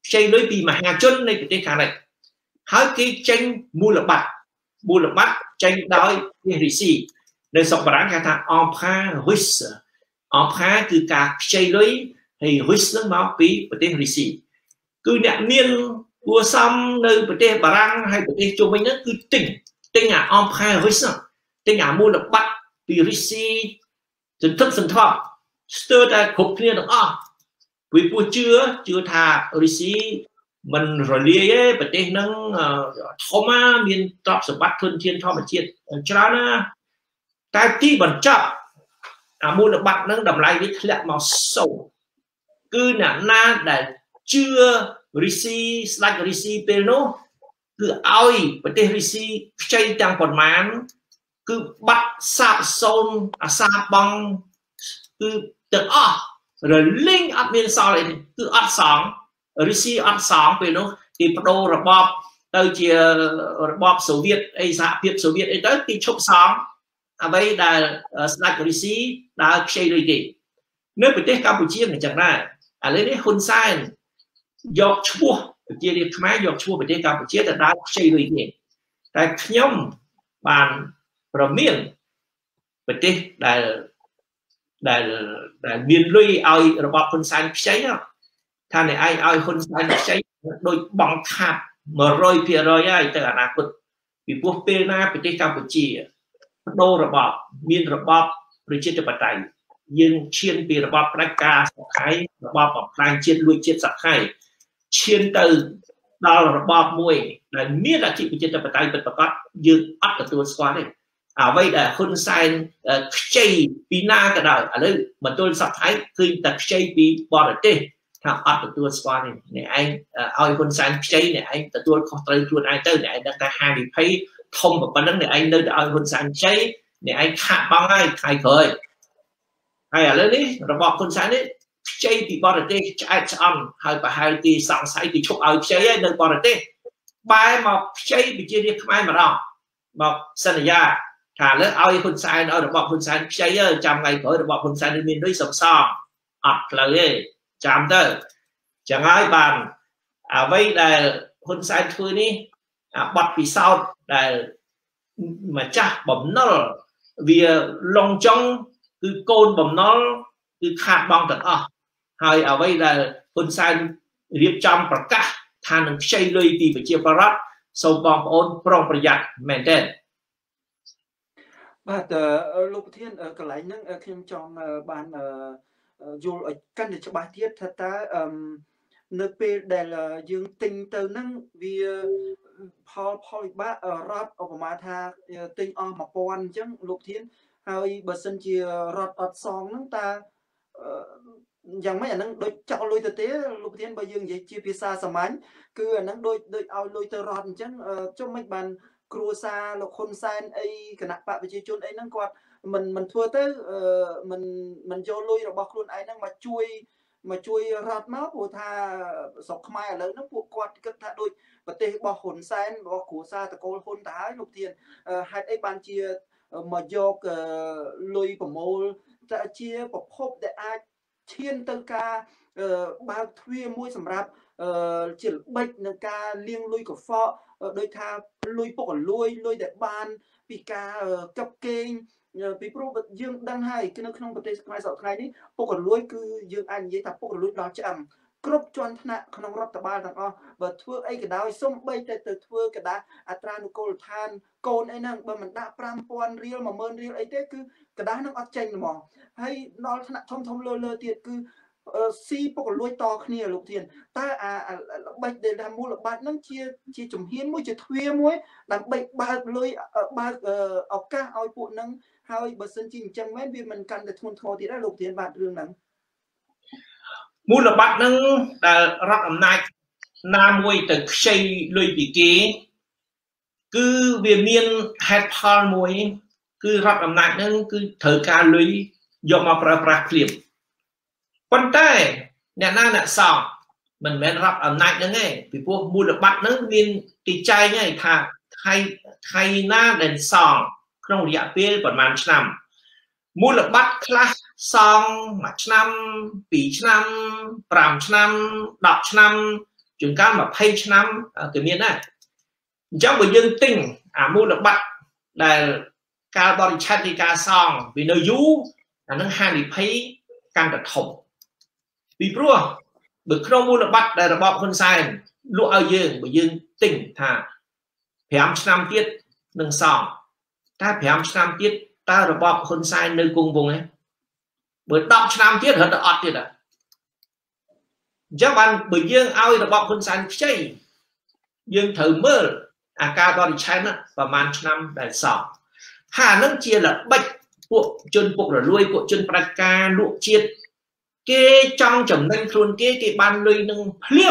chơi lưới vì mà hà chân này cái khả này hai cái tranh mua lập bạc mua lập bạc tranh đói rì xì nơi sọc bản cái thằng emprunt russe empruntคือการใช้ลอยให้ russe นั้นมาปีประเทศรัสเซียคือเนี่ยเนียนบัวซ้ำในประเทศบารังให้ประเทศโจมินั้นคือติ่งติ่งอ่ะ emprunt russe ติ่งอ่ะมูลบัตรปีรัสเซียจนทั้งสันทอสเตอร์ได้ครบเนี่ยต้องอ้อวิปูเชื่อเชื่อทารัสเซียมันรอเลียประเทศนั้นทอมามีนตอบสมบัติทุนเทียนทอมาเชียดชนะนะแต่ที่บรรจับมูลบัตรนั้นดำไรวิทยามาส่งคือเนี่ยน่าได้เชื่อริซีสไลด์ริซีเป็นโนคือเอาประเทศริซีใช้จังผลมันคือบัตรสาบโซนอาซาบังคือตึกอ้อหรือลิงอัดเมียนซอลเลยคืออัดสองริซีอัดสองเป็นโนที่โปรระบอบเตอร์เจียระบอบโซเวียตไอ้สหภาพโซเวียตไอ้เตอร์ที่ชกสองเอาไว้ได้สไลด์ริซีได้ใช้เลยดีเนื้อประเทศกัมพูชีเนี่ยจังได้อะไรนี่คนไซน์ยกชั่วเจียเรียกขมายยกชั่วประเทศกัมพูชีแต่ได้ใช้เลยดีแต่ขย่มบานประเมียนประเทศได้ได้ได้เรียนรู้เอาระบบคนไซน์ใช้เนาะท่านเนี่ยไอ้เอาคนไซน์ใช้โดยบังคับเมื่อร้อยเพียร้อยไอ้แต่อนาคตปีพวกเปรนาประเทศกัมพูชีโดระบบมีระบบประชาธิปไตยยังเชียนปีระบบประกาศสักไข่ระบบแบบกลางเชียนลุยเชียนสักไข่เชียนตื่นดาวระบบมวยแต่มีหลักที่ประชาธิปไตยเป็นประกาศยืนอัดกับตัวสควอตเลยเอาไว้แต่คนไซน์ใช้ปีหน้าก็ได้อะไรเหมือนตัวสักไข่คือแต่ใช้ปีบอลเต้ถ้าอัดกับตัวสควอตเนี่ยไอ้เอาคนไซน์ใช้เนี่ยไอ้แต่ตัวของตัวตัวไอ้เต้เนี่ยไอ้ดังแต่หาดีให้ทงแบบนั้นเนี่ยไอ้เดินเอาคนไซน์ใช้เนี่ยไอ้ขาดบ้างไอ้ใครเคยไอ้อะไรนี่ระบบคนไซน์นี่ใช้ปีบอลเต้ใช้จะอ่ำให้ไปให้ตีสั่งใช้ตีชกเอาใช้ในบอลเต้ไปมาใช้ไปเจอเรียกไม่มาหรอกบอกสัญญาถ้าแล้วเอาคนไซน์เอาระบบคนไซน์ใช้เยอะจำไงเคยระบบคนไซน์มีด้วยสองสองอัดเลยจำได้จะง่ายบางเอาไว้ได้คนไซน์คือนี้บัดปีเศร้าได้mà chắc bấm nó vì lòng trong cứ côn bấm nó cứ khát bong thật à hay ở đây làคนไซน์เรียบจำประกาศทานใช้เลยปีไปเชียร์ประรัฐส่งบอมโอนปรองประหยัดแมนเทนบาดลูกเทียนกระไรนั่งเข้มจองบานอยู่กันเดี๋ยวจะบาดเทียบทัตตาเนื้อเปรได้ละยืงติงเตอร์นั่งวีพอพออีกบ้ารอดออกมาทาติงออกมาปอนจังลูกเทียนเฮาเบอร์เซนเจียรอดอดซองนั่งตายังไม่อันนั้นโดยเจ้าลุยเตเต้ลูกเทียนใบยืงใหญ่เจียพิซาสมัยคืออันนั้นโดยโดยเอาลุยเตอรอดจังจงไม่บันครูซาลูกคนไซน์ไอ้ขณะปะไปเจียจนไอ้นั่งกอดมันมันทัวเต้มันมันโยลุยเราบอกคนไอ้นั่งมาช่วยมาช่วยรัดมาปูทาสกขมายอะไรนั่งปูกอดก็ถ้าโดยประเทศบอกคนไซน์บอกครูซาตะโกนคนท้ายลูกเทียนให้ไอ้บันเจียมาโยกลุยประโมลจะเชียประพบแต่อาเชียนตังกาบางทวีมวยสำหรับเจียบในการเลี้ยงลุยกับฟอโดยทาลุยปกลุยลุยแต่บานปีกากับเกงปีโปรบยืงดังให้คือในขนมประเทศไทยสองไทยนี้ปกลุยคือยืงอันยี่ทับปกลุยเราจะอ่ำครบจวนธนะขนมรัฐบาลต่างอ๋อเบิดทั่วไอ้กระดาษส้มใบแต่แต่ทั่วกระดาษอัตรานุโกลทานโกนไอ้นั่งเบิดมันด่าปรามปอนเรียลมาเมินเรียลไอ้เต้คือกระดาษนั่งอัดใจหมองให้นอนธนะทอมทอมเลอเลอเตียคือซีปกลุยต่อขึ้นลูกเทียนแต่อ่าใบเดลมูลบาทนั่งเชียเชียจุ่มเฮียนมวยจะทวีมวยดังใบบาเลยบาเอาก้าเอาปูนั่งให้เบอร์เซนจริงจังแม้วิมันกันแต่ทุนทอที่ได้ลูกเทียนบาทเรื่องนั้นมูลบัตรนั้นแต่รับอำนาจนามวยแต่ใช้เลยปีกีคือเวียนเมียนแฮดพาลมวยคือรับอำนาจนั้นคือเถิดการเลยยอมมาประปราเคลียมคนใต้เนี่ยน่าเนี่ยสองมันแม้รับอำนาจยังไงปีพวกมูลบัตรนั้นมีติดใจไงถ้าใครใครหน้าเด่นสองขนมยาเปี้ยประมาณชั่วโมงมูลบัตรคลาสสองมาชั่วโมงปีชั่วโมงปรามชั่วโมงดับชั่วโมง chúng ta mà pay năm cái miền này trong bởi dương tinh à mua được bạn là ca body chat đi ca song vì nơi dú là nó hai bị pay càng đặt thủng vì pro bởi không mua được bạn là bọc con sai lụa ở dương bởi dương tinh thà phèm năm tiết nâng song ta phèm năm tiết ta là bọc con sai nơi cùng vùng ấy bởi đọc năm tiết hơn là ọt tiết à chắc bạn bởi dương ao là bọc con sai chơi dương thử mơ à ca body chat và man năm đại song hà nâng chia là bạch cuộc chân cuộc rồi nuôi cuộc chân praka lụa chiết kê trong chấm nâng luôn kê cái ban lưới nâng liêm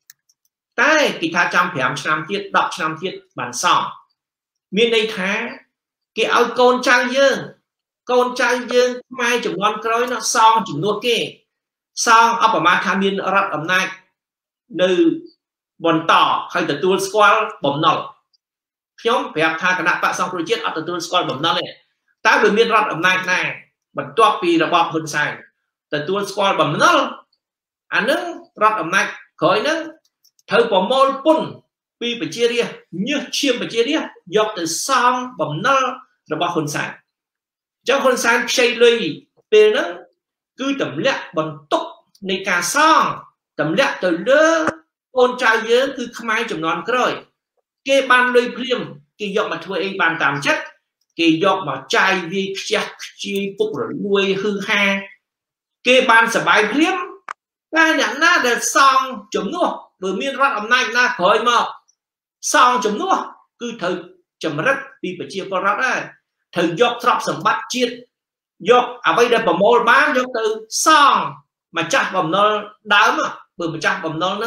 tay kỳ tha trăm phèm năm tiết đọc năm tiết bản song miền đây thá cái áo con trai dương con trai dương mai chấm ngon cối nó song chấm nuốt kê song ở mà tham miền ở ẩm này nơi bồn tỏ hay từ tour squad bấm nọ nhóm phèm tha cái nạp bạ xong rồi chết ở từ tour squad bấm nọ này ta vừa miền ở ẩm này này bật toa pi là bọc hơn sai từ tour squad bấm nọ anh nâng rót ẩm này khởi nâng thời bỏ mol pun pi phải chia đi như chiêm phải chia đi dọc từ song bấm nọ là bọc hơn sai trong hơn sai xây lùi về nó cứ tầm lẹ bấm túcในการสร้างตำแหน่งตัวเลือกโอนใจเยอะคือขมายจำนวนก็เลยเก็บบ้านเลยเพียมเกี่ยกมาทัวเองบ้านตามชัดเกี่ยกมาใจวิจักจีปุกหรือรวยฮือฮาเก็บบ้านสบายเพียมการอย่างน่าเด็ดซองจมนัวเบอร์มีรัฐอำนาจน่าคอยมาซองจมนัวคือเธอจำรัฐปีประเชียปรัฐได้เธอยกทรัพย์สมบัติจีดยกเอาไปได้ประโมลบ้านยกtừซองmà chắc bầm nó đá mà bởi mà chắc bầm nó nó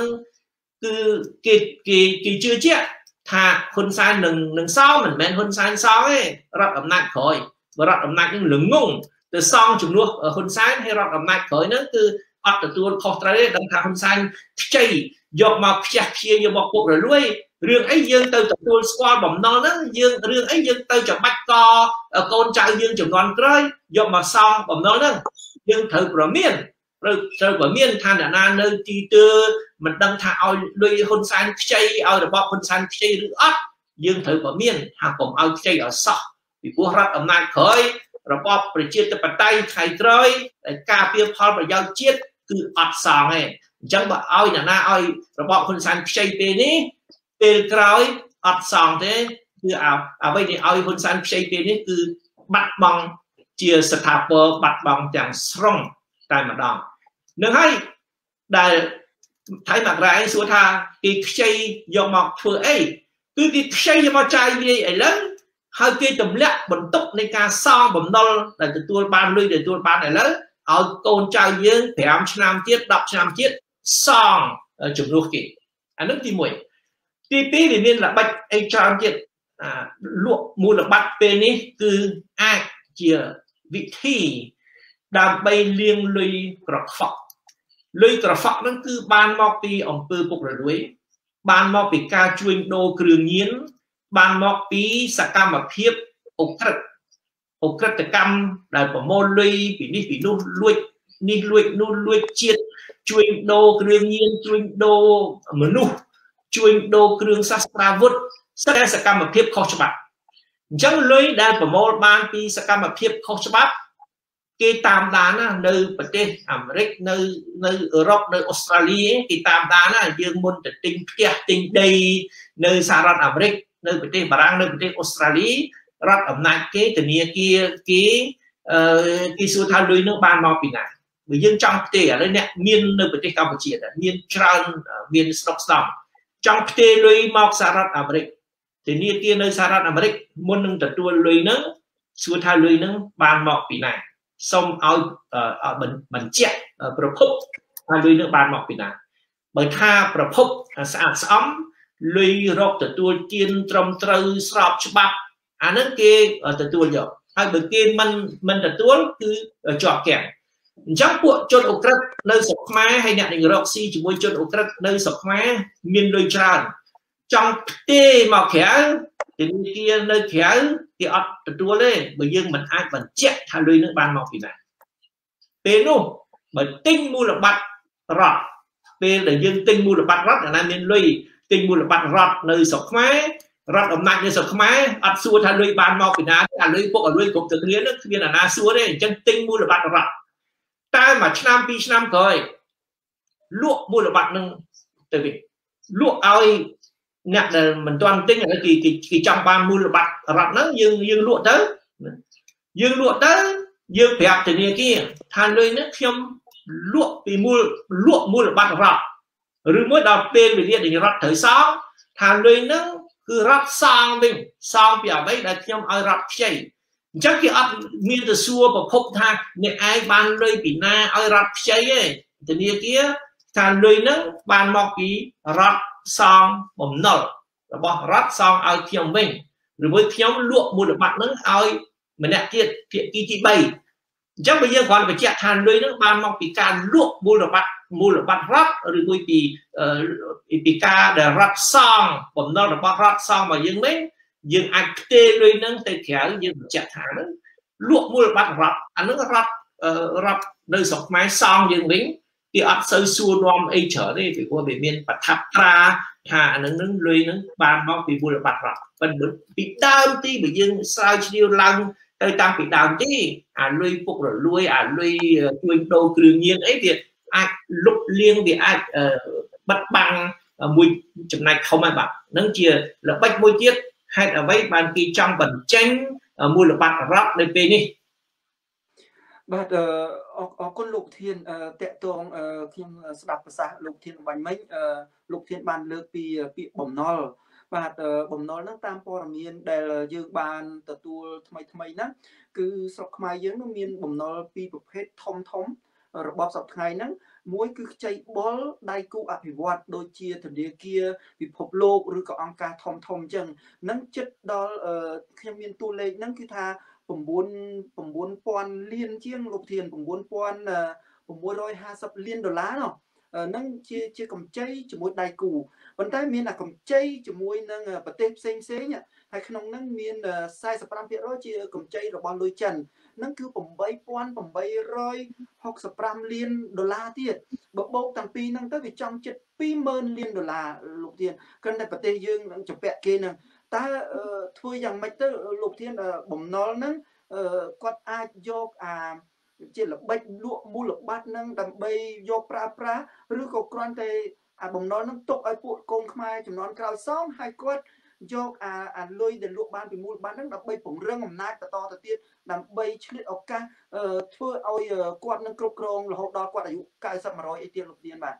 cứ kỳ kỳ kỳ chưa chết thàคนsai đừng đừng sao mình menคนsai sao ấyรับอำนาจคอยvàรับอำนาจnhững lưỡng ngùng từ sau chúng nuốt ởคนsai hayรับอำนาจคอยnó cứ ở từตัวคอตราเดังทางคนsai chơi dọc mà chia chia dọc một cuộc rồi lui riêng ấy dương từ từตัวสควอตbầm nó nó dương riêng ấy dương từ chọn bách co ở con trai dương chọn con cơi dọc mà sau bầm nó nó dương thử rồi miên rồi rồi bởi miền than đã na nơi ti tư mình đăng thả ao lôi hôn san chơi ao được bọc hôn san chơi được ấp dương thử bởi miền hàng cùng ao chơi ở sọ vì vuaรัฐอำนาจkhởi rồi bọcประชาธิปไตยไทยตรอยการเปรียบพอประยาวเชียดคืออัดสองไงจังบ่เอาอย่างน่าเอาระบบคนสันใช้ปีนี้ปีกลอยอัดสองthếคือเอาเอาไปนี่เอาคนสันใช้ปีนี้คือบัดบังเจียสถาปน์บัดบังอย่างสตรองtại mặt đòn nâng hay đại thấy mặt ra anh xua tha cái xây do mọc phơi ấy cứ cái xây do mọc trai như ấy lớn hai cái tầm lẹ bẩn tốcในการสร้างบำนลแต่ตัวบ้านลุยแต่ตัวบ้านไหนแล้วเอาโกนใจเยอะแถมชนามเทียดดับชนามเทียดสร้างจุดรูกี่อันนั้นที่มวยที่ปีนี้เนี่ยlà bạchไอ้ชนามเทียดลวกมูลบัตรเป็นนี้คือไอ้เจียวิธีดำไปเลี้ยงลุยกระฝักลุยกระฝักนั่นคือบ้านมอกปีอมปือปกระด้วยบ้านมอกปีกาช่วยโดเครื่องเย็นบ้านมอกปีสกรรมเพียบอกกระอกกระตกรรมได้ประโมลุยปีนี้ปีนู้นลุยนี่ลุยนู้นลุยเจียดช่วยโดเครื่องเย็นช่วยโดเหมือนนู้ช่วยโดเครื่องศาสตราวุธแสดงสกรรมเพียข้อฉบับจังลุยได้ประโมลบ้านปีสกรรมเพียข้อฉบับcái tam đá na nơiประเทศอเมริกnơi nơi Europe nơi Australia cái tam đá na dương môn từ tinh kia tinh đây nơi saรัฐอเมริกnơiประเทศบารังnơiประเทศออสเตรเลียรัฐอำนาจcái từ nia kia cái cái số thao lưới nước ban mò pì này bởi dương trongประเทศอะไรเนี่ยmiền nơiประเทศกัมพูชาmiền tràn miền Stockholm trongประเทศลยมอกสหรัฐอเมริกtừ nia kia nơi saรัฐอเมริกมนนึงแต่ตัวลยนึงsố thao lướiนึงbanมอปีไหนxong ao ở bình bình chếtประพบลุยnước ban mọcปีนาbởi tha ประพบสะอาดซ้ำลุยรอบตัวตัวกินตรมตรึสอบฉบับอันนั้นเกอตัวตัวเยอะให้เบอร์เกมันมันตัวตัวคือจอดแก่จังพวกจนอกรักในศพม้าให้เนี่ยในรอบซีช่วยจนอกรักในศพม้ามีโดยจานจังเต้มาแขนทีนี้เกี่ยในแขนที่อัดตัวเลยเบอร์ยังมันอ้างมันเจ็บทาลุยนึกบานมองปีไหนเป็นนู่นเบอร์ติ้งมูลบัตรรอดពេលដែលយើងទិញមូលបត្ររដ្ឋអាណាមានលុយទិញមូលបត្ររដ្ឋនៅស្រុកខ្មែររដ្ឋអំណាចនៅស្រុកខ្មែរអត់សួរថាលុយបានមកពីណាទេអាលុយពុកអាលុយគ្រប់ទៅគ្នានោះគ្មានអាណាសួរទេអញ្ចឹងទិញមូលបត្ររដ្ឋតែមួយឆ្នាំពីរឆ្នាំក្រោយលក់មូលបត្រនឹងទៅវិញលក់ឲ្យអ្នកដែលមិនទាន់ទិញគេគេចង់បានមូលបត្ររដ្ឋហ្នឹងយើងយើងលក់ទៅយើងលក់ទៅយើងប្រាប់ធនាគារថាលុយនេះខ្ញុំលក់ពីមូលលក់មូលបត្ររដ្ឋឬមួយដល់ពេលវេលាដែលរដ្ឋត្រូវសងថាលុយហ្នឹងគឺរដ្ឋសងវិញសងពីអ្វីដែលខ្ញុំឲ្យរដ្ឋខ្ចីអញ្ចឹងគេអត់មានទៅសួរប្រភពថាអ្នកឯងបានលុយពីណាឲ្យរដ្ឋខ្ចីទេធនាគារថាលុយហ្នឹងបានមកពីរដ្ឋសងបំណុលរបស់រដ្ឋសងឲ្យខ្ញុំវិញឬមួយខ្ញុំលក់មូលបត្រហ្នឹងឲ្យម្នាក់ទៀតភាគីទី3អញ្ចឹងបើយើងគ្រាន់តែបញ្ជាក់ថាលុយហ្នឹងបានមកពីការលក់មូលបត្រមូលបត្ររដ្ឋឬមួយពីពីការដែលរដ្ឋសងបំណុលរបស់រដ្ឋសងមកយើងវិញយើងអាចផ្ទេរលុយហ្នឹងទៅក្រៅយើងបញ្ជាក់ថាហ្នឹងលក់មូលបត្ររដ្ឋអាហ្នឹងរដ្ឋរដ្ឋនៅស្រុកខ្មែរសងយើងវិញគេអត់សូវសួរនាំអីច្រើនទេពីព្រោះវាមានបឋមត្រាថាអាហ្នឹងនឹងលុយហ្នឹងបានមកពីមូលបត្ររដ្ឋប៉ុន្តែពីដើមទីបើយើងស្រាវជ្រាវឡើងទៅតាំងពីដើមទីអាលុយពុករលួយអាលុយជួយដូរគ្រឿងញៀនអីវាអាចលុបលាងវាអាចបិទបាំងមួយចំណែកធំហើយបាទហ្នឹងជាល្បិចមួយទៀតហេតុអ្វីបានគេចង់បញ្ចេញមូលបត្ររដ្ឋនៅពេលនេះបាទអរគុណលោកធានតកតងខ្ញុំស្ដាប់ប្រសាសន៍លោកធានបាញ់មិញលោកធានបានលើកពីពាក្យបំណុលបាទបំណុលហ្នឹងតាមព័ត៌មានដែលយើងបានទទួលថ្មីថ្មីហ្នឹងគឺស្រុកខ្មែរយើងនឹងមានបំណុលពីរប្រភេទធំធំរបបសប្តាហ៍ថ្ងៃហ្នឹងមួយគឺខ្ចីបុលដៃគូអភិវឌ្ឍដូចជាធនាគារពិភពលោកឬក៏អង្គការធំធំអញ្ចឹងហ្នឹងចិត្តដល់ខ្ញុំមានតួលេខហ្នឹងគឺថា9 9000លានជាងលោកធាន9,650លានដុល្លារនោះហ្នឹងជាជាកម្ចីជាមួយដៃគូប៉ុន្តែមានអាកម្ចីជាមួយនឹងប្រទេសផ្សេងផ្សេងហើយក្នុងហ្នឹងមាន45%ជាកម្ចីរបស់លុយចិនហ្នឹងគឺ8,865លានដុល្លារទៀតបើបូកទាំងពីរហ្នឹងទៅវាចំជិត20,000លានដុល្លារលោកធានគ្រាន់តែប្រទេសយើងនឹងចម្ពាក់គេហ្នឹងតើធ្វើយ៉ាងម៉េចទៅលោកធានបំណុលហ្នឹងគាត់អាចយកអាជាល្បិចលក់មូលបត្រហ្នឹងដើម្បីយកប្រើប្រាស់ឬក៏គ្រាន់តែអាបំណុលហ្នឹងទុកឲ្យពួកកូនខ្មែរចំនួនក្រោយសងហើយគាត់យកអាអាលុយដែលលក់បានពីមូលបត្រហ្នឹងដើម្បីពង្រឹងអំណាចបន្តទៅទៀតដើម្បីឆ្លៀតឱកាសធ្វើឲ្យគាត់នឹងគ្រប់គ្រងរហូតដល់គាត់អាយុ90 100អីទៀតលោកធានបាទ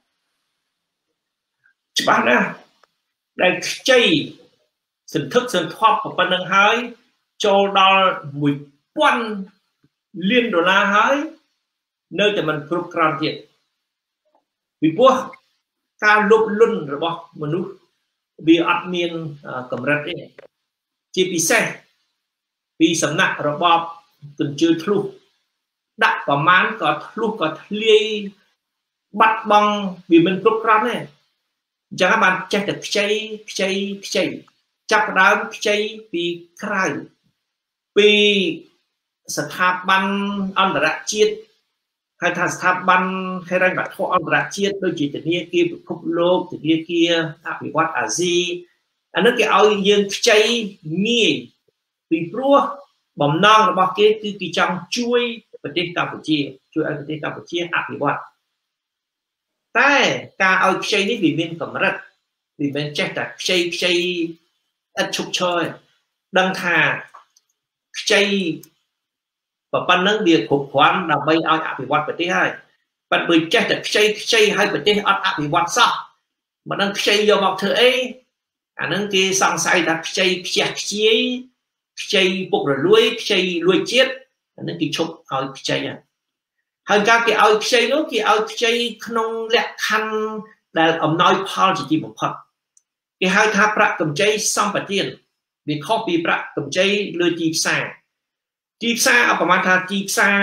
ច្បាស់ណាស់ដែលខ្ចីសន្ធឹកសន្ធាប់ប៉ុណ្្នឹងហើយចូលដល់មួយពាន់លានដុល្លារហើយនៅតែមិនគ្រប់គ្រាន់ទៀតពីព្រោះការលុបលុនរបស់មនុស្សវាអត់មានកម្រិតទេជាពិសេសពីសំណាក់របបកញ្ជើធ្លុះដាក់ប្រមាណក៏ធ្លុះក៏ធ្លាយបាត់បង់វាមិនគ្រប់គ្រាន់ទេអញ្ចឹងបានចេះតែខ្ចីខ្ចីខ្ចីចាប់ដើមខ្ចីពីក្រៅពីស្ថាប័នអន្តរជាតិហៅថាស្ថាប័នហិរញ្ញវត្ថុអន្តរជាតិដូចជាធនាគារពិភពលោកធនាគារអភិវឌ្ឍអាស៊ីអានោះគេឲ្យយើងខ្ចីងាយពីព្រោះបំណងរបស់គេគឺគេចង់ជួយប្រទេសកម្ពុជាជួយឲ្យប្រទេសកម្ពុជាអភិវឌ្ឍតែការឲ្យខ្ចីនេះវាមានកម្រិតវាមិនចេះតែខ្ចីខ្ចីឥតឈប់ឈរដឹងថាខ្ចីប៉ុណ្ណឹងវាគ្រប់គ្រាន់ដើម្បីឲ្យអភិវឌ្ឍប្រទេសហើយប៉ុន្តែបើចេះតែខ្ចីខ្ចីឲ្យប្រទេសអត់អភិវឌ្ឍសោះមិនដឹងខ្ចីយកមកធ្វើអីអាហ្នឹងគេសង្ស័យថាខ្ចីខ្ជះខ្ជាយខ្ចីពុករលួយខ្ចីលួចជាតិអាហ្នឹងគេឈប់ឲ្យខ្ចីហើយការគេឲ្យខ្ចីនោះគេឲ្យខ្ចីក្នុងលក្ខខណ្ឌដែលអំណោយផលជាទីបំផុតគេហៅថាប្រាក់កម្ចីសម្បទានវាខុសពីប្រាក់កម្ចីលើទីផ្សារទីផ្សារអបមាថាទីផ្សារ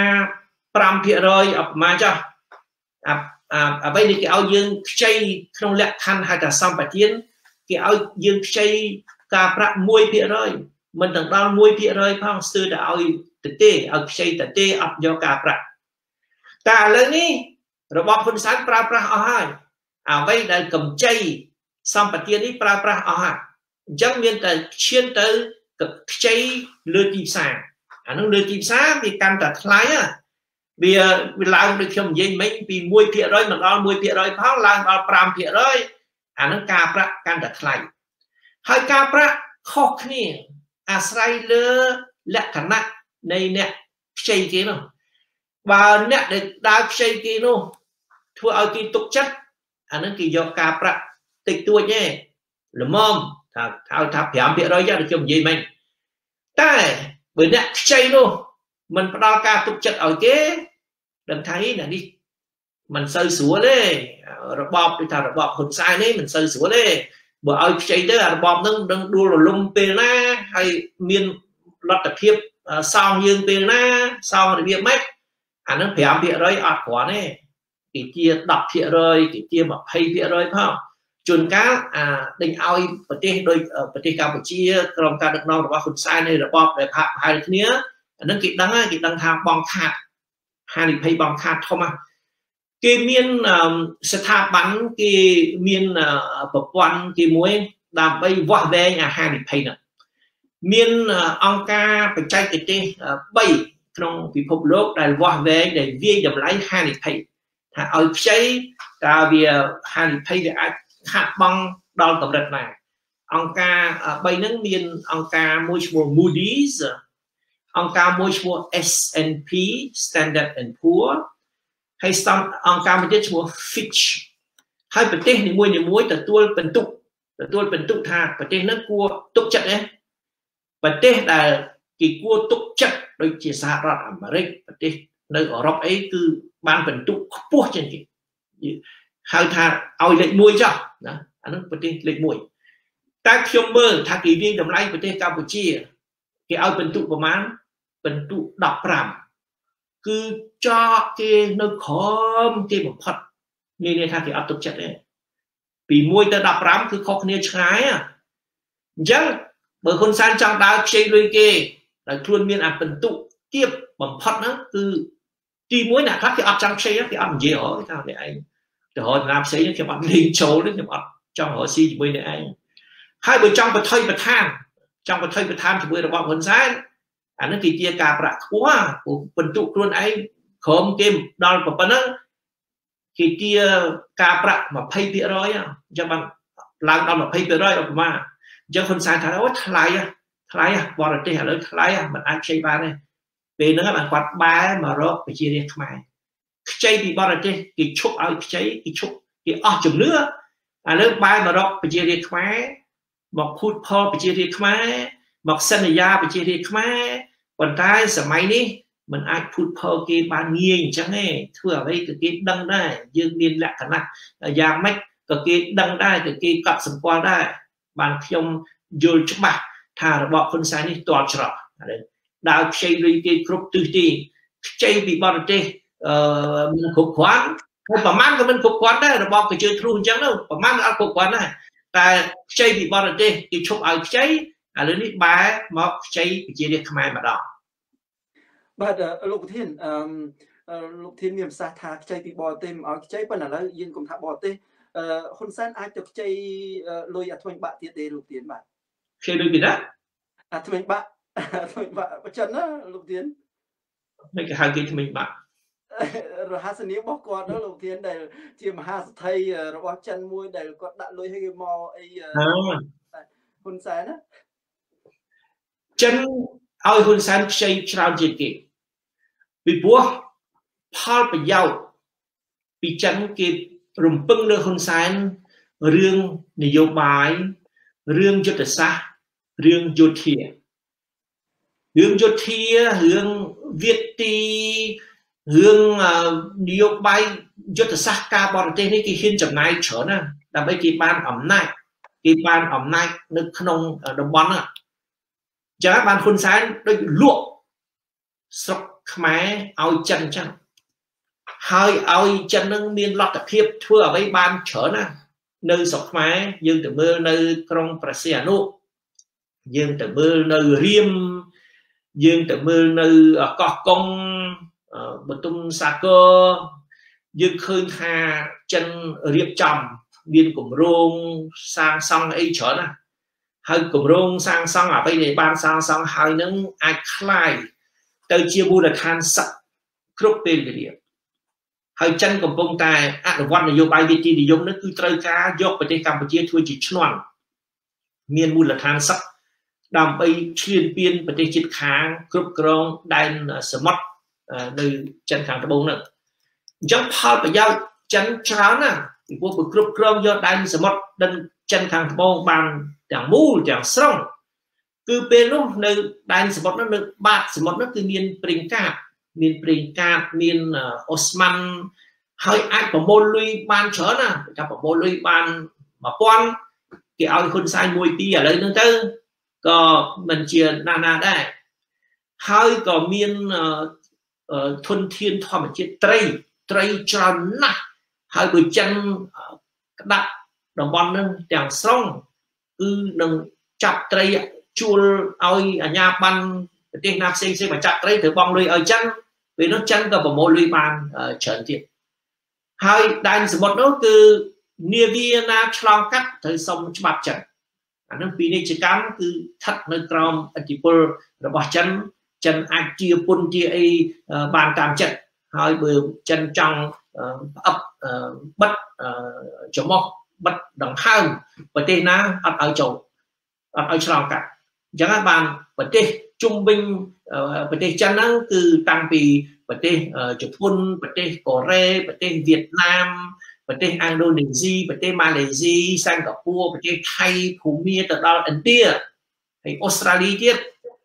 5%អបមាចុះអាអ្វីដែលគេឲ្យយើងខ្ចីក្នុងលក្ខខណ្ឌហៅថាសម្បទានគេឲ្យយើងខ្ចីការប្រាក់1%មិនទាំងដល់1%ផងស្ទើរតែឲ្យទៅទេឲ្យខ្ចីទៅទេអត់យកការប្រាក់តែឥឡូវនេះរបបហ៊ុនសែនប្រើប្រាស់អស់ហើយ à vậy đã cầm chay xong bát tiên đi pra pra ở hả chẳng miên ta chiên tới cầm chay lừa chim sàng à nó lừa chim sáng thì căn cả lái à vì vì làm được trong dây mấy vì mùi phía rồi mà đó mùi phía rồi pháo làm đó pram phía rồi à nó ca pra căn cả lái hai ca pra khó khăn à sai lơ lẹ khả năng này nè chay kia nó và nè để đào chay kia nó thua ở kia tục chất à nó kỳ do ca pra tịch tua nhé là mom thảo thảo thảo giảm phía rồi ra được trong dây mình tại bởi nè chay nó mình phải đo ca tục chất ở kế đừng thấy là đi mình sơi sủa đấy rồi bom đi thảo rồi bom hụt sai đấy mình sơi sủa đấy bởi ở chay đó là bom nó đang đua là lum pê na hay miên lót tập hiệp sau dương pê na sau thì biết mấy à nó phải phía rồi ọt quả này cái kia đọc phía rồi cái kia mà hay phía rồi phải không chuồn cá à định ao ở trên đôi ở trên Campuchia còn cả được non là hụt sai này là bom để hạ hai cái nia nó kịp đăng kịp đăng tham bom khát hai thì hay bom khát không à cái miên sẽ tha bắn cái miên bậc quan cái muối làm bay vọt về nhà hai thì hay nè miên ông ca phải chạy cái trên bay trong cái phục lốp đại vọt về để viên dầm lấy hai thì hay ở chơi ta vì hai thì hay để hạt băng đo tổng đợt này ông ca bay nước miên ông ca môi trường Moody's ông ca môi trường S and P Standard and Poor hay xong ông ca một chút Fitch hai bậc tên thì môi thì môi từ tôi bền tục từ tôi bền tục thà bậc tên nó cua tục chất đấy bậc tên là cái cua tục chất đôi chia xa ra mà đấy bậc tên nơi ở Europe ấy cứ ban bền tục buộc trên cái hai thà ao lệnh môi cho đó anh bậc tên lệnh môi ta khiêm mơ thà kỳ viên đồng lấy bậc tên Campuchia cái ao bền tục của má bền tục đọc rằm cứ cho cái nơi khóm cái một phật nên nên thay thì áp tục chất đấy vì môi ta đọc rắm cứ khó khăn trái à chẳng bởi con san trong đá chơi đôi kê là luôn miên áp bần tụ tiếp bằng phật nó cứ đi mối nào khác thì áp trong chơi thì áp gì ở cái thằng này anh để họ làm xây những cái bạn linh châu đấy thì áp trong họ si với này anh hai bữa trong và thay và than trong và thay và than thì bữa là bọn con san anh nó kỳ chia cả bạc quá của bần tụ luôn ấy khóm kim đo của bần á kỳ chia cả bạc mà pay bịa rồi à cho bạn làm đó mà pay bịa rồi mà cho phần sai thằng đó thay à thay à bỏ ra đây là thay à mình ăn chơi ba này về nữa bạn quạt ba mà rồi phải chia riêng mày chơi bị bỏ ra đây kỳ chúc áo chơi kỳ chúc kỳ ở chừng nữa à lớp ba mà rồi phải chia riêng mày một phút pho phải chia riêng mày một sân nhà phải chia riêng mày còn trái sớm mai đi mình ai phút phô cái ban nghiêng chẳng nghe thưa ở đây cái đăng đây dương liên lạc khả năng giang mách cái đăng đây cái cặp sầm qua đây bàn khiêm vô trước mặt thà là bọn con sai đi toàn trở đào chơi đi cái group tư ti chơi bị bọn đây mình khục khoán hay bà mang cái mình khục khoán đây là bọn cái chơi thua chẳng đâu bà mang ăn khục khoán này ta chơi bị bọn đây cái chụp ai chơi à lên đi ba mọc chơi chỉ để khai mà đó. But Lục Thiên Lục Thiên miền xa thà chơi bị bò tên ở chơi phần là yên cùng thà bò tên hôn san ai được chơi lôi à thôi bạn tiết đề Lục Thiên bạn. Chơi đôi gì đó? À thôi bạn thôi bạn chân á Lục Thiên. Mấy cái hai cái thì mình bạn. Rồi hai sinh bóc qua đó Lục Thiên đây chỉ mà hai thầy rồi bóc chân môi đây có đã lôi hay cái mò ấy hôn san á. Chân ao hôn san chơi trao chuyện kì vì bố Paul phải giàu vì chân kì rùm bưng đưa hôn san riêng này vô bài riêng cho thật xa riêng vô thịa riêng vô thịa riêng viết ti riêng vô bài cho thật xa ca bọn tên này kì hiên chậm này trở nè là mấy kì ban ẩm này kì ban ẩm này nước không đồng bón à chả ban hôn sáng đôi luộc sọc máy ao chân chăng hai ao chân nâng miên lọt tập hiệp thưa ở với ban trở nè nơi sọc máy dương từ mưa nơi trong Prasiano dương từ mưa nơi riêm dương từ mưa nơi cọ công bờ tung sa cơ dương khơi tha chân riệp trầm biên cùng rong sang song ấy trở nè hơi cùng rong sang song ở đây để ban sang song hơi nâng ai khai tới chia bu là than sạch khúc tên cái điểm hơi chân của bông tài à được quan là vô bài đi thì giống nó cứ trơi cá dọc ở đây Campuchia thôi chỉ choàng miền bu là than sạch đàm bay chuyên biên ở đây chiết kháng khúc krong đan smart nơi chân kháng cái bông nữa giống phao phải giao chân cháo nè thì vô bực khúc krong do đan smart đan chân kháng cái bông bàn chẳng mù chẳng xong cứ bên lúc nơi đan smart nó được bát smart nó từ miền Pring Cát miền Pring Cát miền Osman hơi ai có môn lui ban chớ nè chắc có môn lui ban mà quan cái ao khôn sai mùi pi ở đây nữa tư có mình chia na na đây hơi có miền uh, thuần thiên thoa mà chia tây tây tròn nè hơi bị chân đặt đồng bọn nâng chẳng xong cứ đừng chặt tây chua ơi ở nhà ban tiếng nam sinh sinh mà chặt tây thử bong lui ở chân vì nó chân có một môn lui ban trần thiệt hai đại sự một nó cứ nia viên na tròn cắt thời xong bạc trận anh nó vì này chỉ cắm cứ thật nơi trong anh chỉ pol rồi bỏ chân chân ai chia pun chia ấy bàn tam trận hai bờ chân trong ấp bất chỗ mọc bất đằng hơn và tên na ở chỗ ở tròn cắt chẳng hạn bàn và tên trung binh và tên chân nó từ tăng vì và tên Nhật Bản, và tên Korea, và tên Việt Nam, và tên Indonesia, và tên Malaysia, Singapore, và tên Thái, Phú Miên, từ đó India, hay Australia tiết.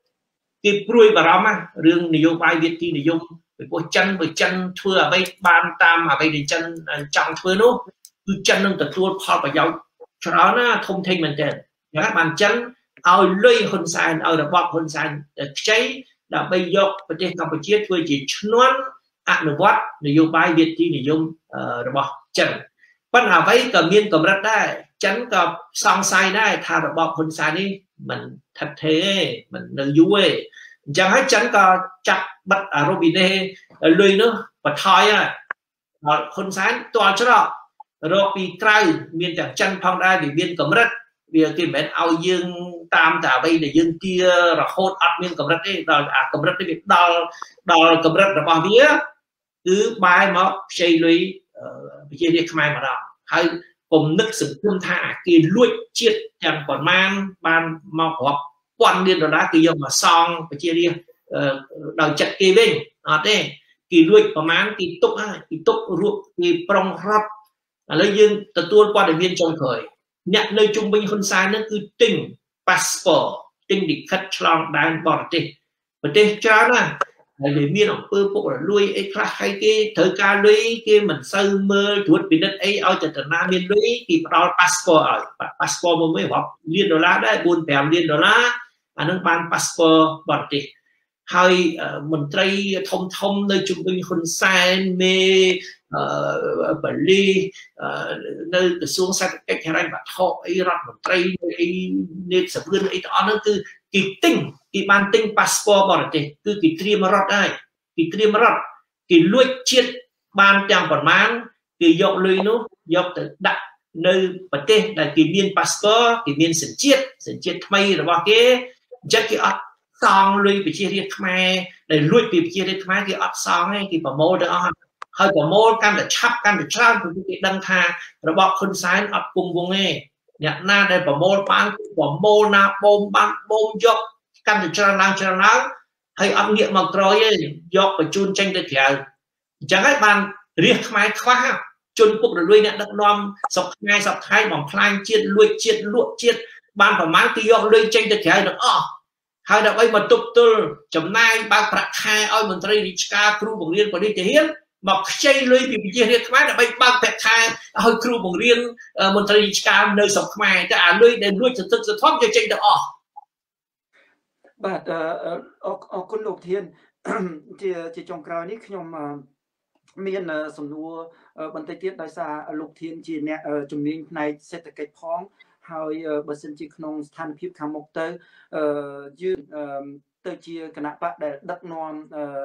Cái pruy bà rõm á, rương này vô bài Việt thì này dùng, với cô chân, với chân thưa ở đây, ban tam ở đây thì chân trong thưa nó, cứ chân nâng tật tuôn khó và dấu, cho đó nó thông tin mình tên. Và các bạn chân, ao lây hôn xanh, ao đã bọc hôn xanh, cháy, đã bây giờประเทศ Campuchia ធ្វើជាឈ្នន់អនុវត្តនយោបាយវិធីនិយមរបស់ចិនប៉ុន្តែអ្វីក៏មានកម្រិតដែរចិនក៏សង្ស័យដែរថារបបហ៊ុនសែននេះមិនថិតថេរទេមិននៅយូរទេអញ្ចឹងហើយចិនក៏ចាត់បិទអារ៉ូប៊ីណេលុយនោះបន្ថយហើយដល់ហ៊ុនសែនទាល់ច្រករកពីក្រៅមានទាំងចិនផងដែរវាមានកម្រិតវាគេមិនឲ្យយើងតាមតែអ្វីដែលយើងទារហូតអត់មានកម្រិតទេដល់អាកម្រិតនេះវាដល់ដល់កម្រិតរបស់វាគឺបែរមកខ្ចីលុយប្រជារាស្ត្រខ្មែរមកដល់ហើយគុំនឹកសង្ឃឹមថាគេលួចជាតិទាំងប្រមាណបានមករាប់ពាន់លានដុល្លារគេយកមកសងប្រជារាស្ត្រដោយចិត្តគេវិញអត់ទេគេលួចប្រមាណគេទុកហើយគេទុករួចគេប្រុងរត់ឥឡូវយើងទទួលព័ត៌មានចុងក្រោយអ្នកនៅជុំវិញហ៊ុនសែនហ្នឹងគឺទិញ passport ទិញលិខិតឆ្លងដែនបរទេសប្រទេសច្រើនណាស់ហើយវាមានអង្គើពុករលួយអីខ្លះហើយគេត្រូវការលុយគេមិនសូវមើលត្រួតពិនិត្យអីឲ្យតែតាណាមានលុយគេផ្ដល់ passport ឲ្យ passport មួយមួយរាប់លានដុល្លារដែរ bốn nămលានដុល្លារអានឹងបាន passport បរទេសហើយមន្ត្រីធំធំនៅជុំវិញហ៊ុនសែនមេបលីនៅក្រសួងសេដ្ឋកិច្ចហិរញ្ញវត្ថុអីរដ្ឋមន្ត្រីអីនេតសវឿនអីទាំងអស់ហ្នឹងគឺគេទិញគេបានទិញ passport បរទេសគឺគេត្រៀមរត់ហើយគេត្រៀមរត់គេលួចជាតិបានទាំងប្រមាណគេយកលុយនោះយកទៅដាក់នៅប្រទេសដែលគេមាន passport គេមានសញ្ជាតិសញ្ជាតិថ្មីរបស់គេអញ្ចឹងគេអត់សងលុយប្រជារាស្ត្រខ្មែរដែលលួចពីប្រជារាស្ត្រខ្មែរគេអត់សងទេគេប្រមូលទៅអស់ហើយប្រមូលកាន់តែឆាប់កាន់តែច្រើនព្រោះគេដឹងថារបបហ៊ុនសែនអត់គង់វង្សទេអ្នកណាដែលប្រមូលបានប្រមូលណាបូមបានបូមយកកាន់តែច្រើនឡើងច្រើនឡើងហើយអត់ងាកមកក្រោយទេយកបញ្ជូនចេញទៅក្រៅអញ្ចឹងហើយបានរាជខ្មែរខ្វះជនពុករលួយអ្នកដឹកនាំស្រុកខ្មែរស្រុកថៃបំផ្លាញជាតិលួចជាតិលក់ជាតិបានប្រមាណគេយកលុយចេញទៅក្រៅទាំងអស់ហើយដើម្បីមកទប់ទល់ចំណាយបើកប្រាក់ខែឲ្យមន្ត្រីរាជការគ្រូបង្រៀនបរិយាកាសមកខ្ចីលុយពីប្រជារាស្ត្រខ្មែរដើម្បីបើកប្រាក់ខែឲ្យគ្រូបង្រៀនមន្ត្រីរាជការនៅស្រុកខ្មែរតែអាលុយដែលលួចសន្តិសធម៌យកចេញទៅអស់បាទអរគុណលោកធានជាជាចុងក្រោយនេះខ្ញុំមានសំណួរបន្តិចទៀតដោយសារលោកធានជាអ្នកជំនាញផ្នែកសេដ្ឋកិច្ចផងហើយបើសិនជាក្នុងស្ថានភាពខាងមុខទៅយើងទៅជាគណៈបកដែលដឹកនាំ